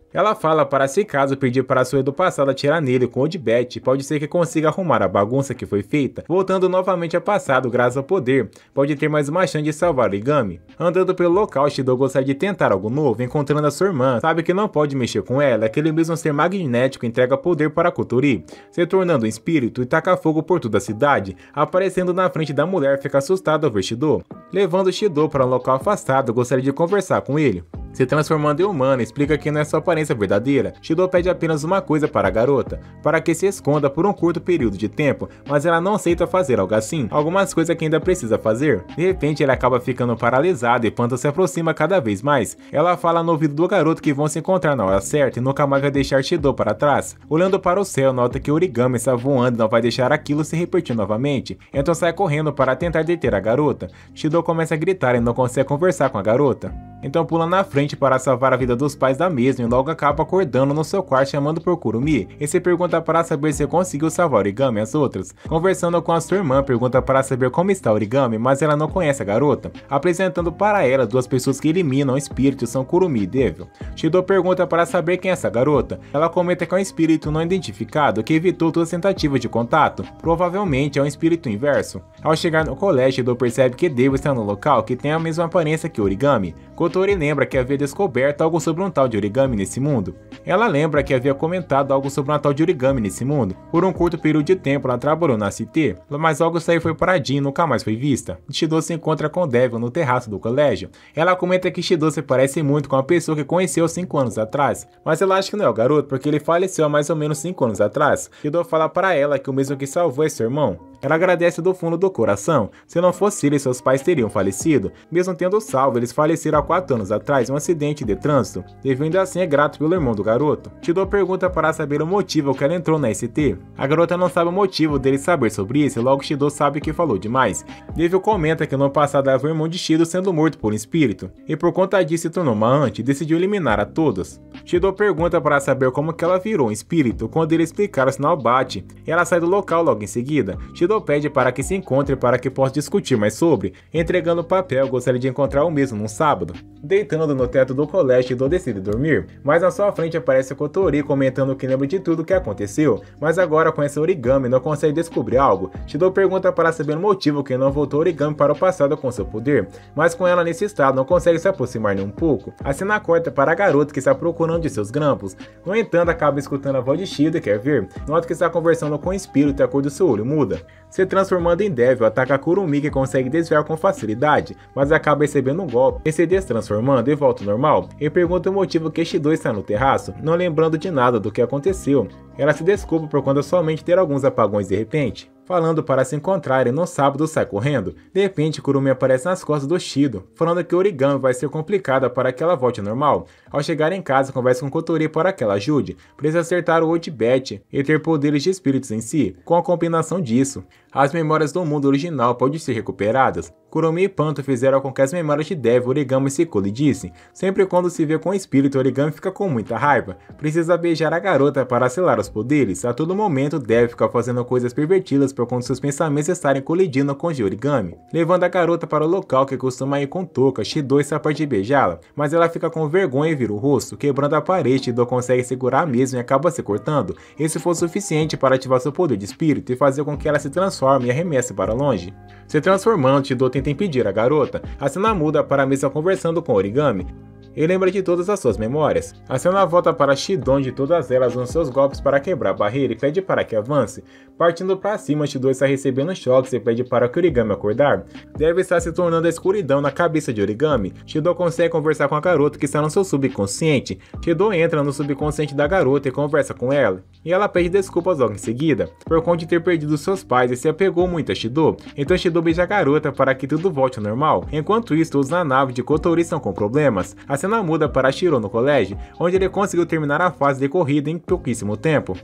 Ela fala para se caso pedir para sua do passado atirar nele com o Odibete, pode ser que consiga arrumar a bagunça que foi feita, voltando novamente ao passado graças ao poder, pode ter mais uma chance de salvar o Origami. Andando pelo local, Shido gostaria de tentar algo novo, encontrando a sua irmã, sabe que não pode mexer com ela, aquele mesmo ser magnético entrega poder para Kotori, se tornando um espírito e taca fogo por toda a cidade, aparecendo na frente da mulher, fica assustado ao ver Shido. Levando Shido para um local afastado, gostaria de conversar com ele. Se transformando em humana, explica que não é sua aparência verdadeira. Shido pede apenas uma coisa para a garota, para que se esconda por um curto período de tempo, mas ela não aceita fazer algo assim, algumas coisas que ainda precisa fazer. De repente ele acaba ficando paralisado e Panta se aproxima cada vez mais. Ela fala no ouvido do garoto que vão se encontrar na hora certa e nunca mais vai deixar Shido para trás. Olhando para o céu, nota que o Origami está voando e não vai deixar aquilo se repetir novamente, então sai correndo para tentar deter a garota. Shido começa a gritar e não consegue conversar com a garota, então pula na frente para salvar a vida dos pais da mesma e logo acaba acordando no seu quarto chamando por Kurumi, e se pergunta para saber se conseguiu salvar Origami e as outras. Conversando com a sua irmã, pergunta para saber como está Origami, mas ela não conhece a garota, apresentando para ela duas pessoas que eliminam o espírito são Kurumi e Devil. Shido pergunta para saber quem é essa garota, ela comenta que é um espírito não identificado que evitou todas as tentativas de contato, provavelmente é um espírito inverso. Ao chegar no colégio, Shido percebe que Devil está no local que tem a mesma aparência que Origami. Kotori lembra que havia descoberto algo sobre um tal de Origami nesse mundo. Ela lembra que havia comentado algo sobre um tal de Origami nesse mundo. Por um curto período de tempo ela trabalhou na C T, mas logo saiu foi paradinha e nunca mais foi vista. Shido se encontra com Devil no terraço do colégio. Ela comenta que Shido se parece muito com a pessoa que conheceu cinco anos atrás, mas ela acha que não é o garoto porque ele faleceu há mais ou menos cinco anos atrás. Shido fala para ela que o mesmo que salvou é seu irmão. Ela agradece do fundo do coração. Se não fosse ele, seus pais teriam falecido. Mesmo tendo salvo, eles faleceram há quatro anos atrás em um acidente de trânsito. Devil ainda assim é grato pelo irmão do garoto. Shido pergunta para saber o motivo que ela entrou na S T. A garota não sabe o motivo dele saber sobre isso e logo Shido sabe que falou demais. Devil comenta que no passado havia o irmão de Shido sendo morto por um espírito, e por conta disso se tornou uma ante e decidiu eliminar a todos. Shido pergunta para saber como que ela virou um espírito quando ele explicar o sinal bate. Ela sai do local logo em seguida. Shido pede para que se encontre para que possa discutir mais sobre, entregando o papel, gostaria de encontrar o mesmo num sábado. Deitando no teto do colégio, Shido decide dormir, mas na sua frente aparece Kotori comentando que lembra de tudo o que aconteceu, mas agora com esse Origami não consegue descobrir algo. Shido pergunta para saber o motivo que não voltou Origami para o passado com seu poder, mas com ela nesse estado não consegue se aproximar nem um pouco. A cena corta para a garota que está procurando de seus grampos, no entanto acaba escutando a voz de Shido e quer ver, nota que está conversando com o espírito e a cor do seu olho muda. Se transformando em Devil, ataca Kurumi que consegue desviar com facilidade, mas acaba recebendo um golpe e se destransformando e volta ao normal. E pergunta o motivo que Shido está no terraço, não lembrando de nada do que aconteceu. Ela se desculpa por conta somente ter alguns apagões de repente. Falando para se encontrarem no sábado, sai correndo. De repente, Kurumi aparece nas costas do Shido, falando que o Origami vai ser complicada para que ela volte ao normal. Ao chegar em casa, conversa com Kotori para que ela ajude. Precisa acertar o Odibete e ter poderes de espíritos em si. Com a combinação disso, as memórias do mundo original podem ser recuperadas. Kurumi e Panta fizeram com que as memórias de Devil, Origami se colidissem. Sempre quando se vê com o espírito, Origami fica com muita raiva. Precisa beijar a garota para selar os poderes. A todo momento, Devil fica fazendo coisas pervertidas por conta de seus pensamentos estarem colidindo com os de Origami. Levando a garota para o local que costuma ir com Toka, Shido está perto de beijá-la, mas ela fica com vergonha e vira o rosto, quebrando a parede. Shido consegue segurar a mesma e acaba se cortando. Esse foi o suficiente para ativar seu poder de espírito e fazer com que ela se transforme e arremesse para longe. Se transformando, Shido tenta impedir a garota. A cena muda para a mesa conversando com Origami. Ele lembra de todas as suas memórias. A cena volta para Shido, onde todas elas usam seus golpes para quebrar a barreira e pede para que avance. Partindo para cima, Shido está recebendo choques e pede para que Origami acordar. Deve estar se tornando a escuridão na cabeça de Origami. Shido consegue conversar com a garota que está no seu subconsciente. Shido entra no subconsciente da garota e conversa com ela. E ela pede desculpas logo em seguida, por conta de ter perdido seus pais e se apegou muito a Shido. Então Shido beija a garota para que tudo volte ao normal. Enquanto isso, todos na nave de Kotori estão com problemas. A cena muda para Shiro no colégio, onde ele conseguiu terminar a fase de corrida em pouquíssimo tempo.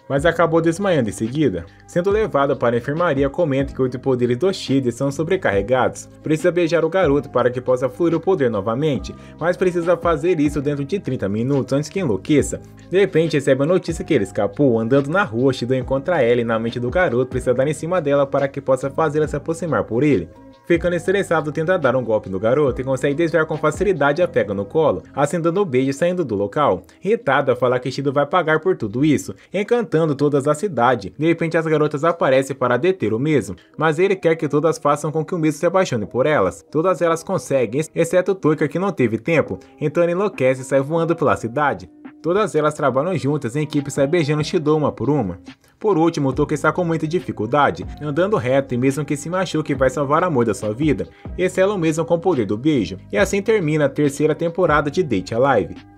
mas acabou desmaiando em seguida. Sendo levado para a enfermaria, comenta que oito poderes do Shida são sobrecarregados. Precisa beijar o garoto para que possa fluir o poder novamente, mas precisa fazer isso dentro de trinta minutos antes que enlouqueça. De repente recebe a notícia que ele escapou. Andando na rua, Shida encontra ela e na mente do garoto precisa dar em cima dela para que possa fazê-la se aproximar por ele. Ficando estressado, tenta dar um golpe no garoto e consegue desviar com facilidade e a pega no colo, acendendo o beijo e saindo do local. Irritada, fala que Shido vai pagar por tudo isso, encantando todas a cidade. De repente as garotas aparecem para deter o mesmo, mas ele quer que todas façam com que o mesmo se apaixone por elas. Todas elas conseguem, exceto Toika que não teve tempo, então ele enlouquece e sai voando pela cidade. Todas elas trabalham juntas em equipe e saem beijando Shido uma por uma. Por último, Toka está com muita dificuldade, andando reto e mesmo que se machuque vai salvar o amor da sua vida, excela o mesmo com o poder do beijo, e assim termina a terceira temporada de Date a Live.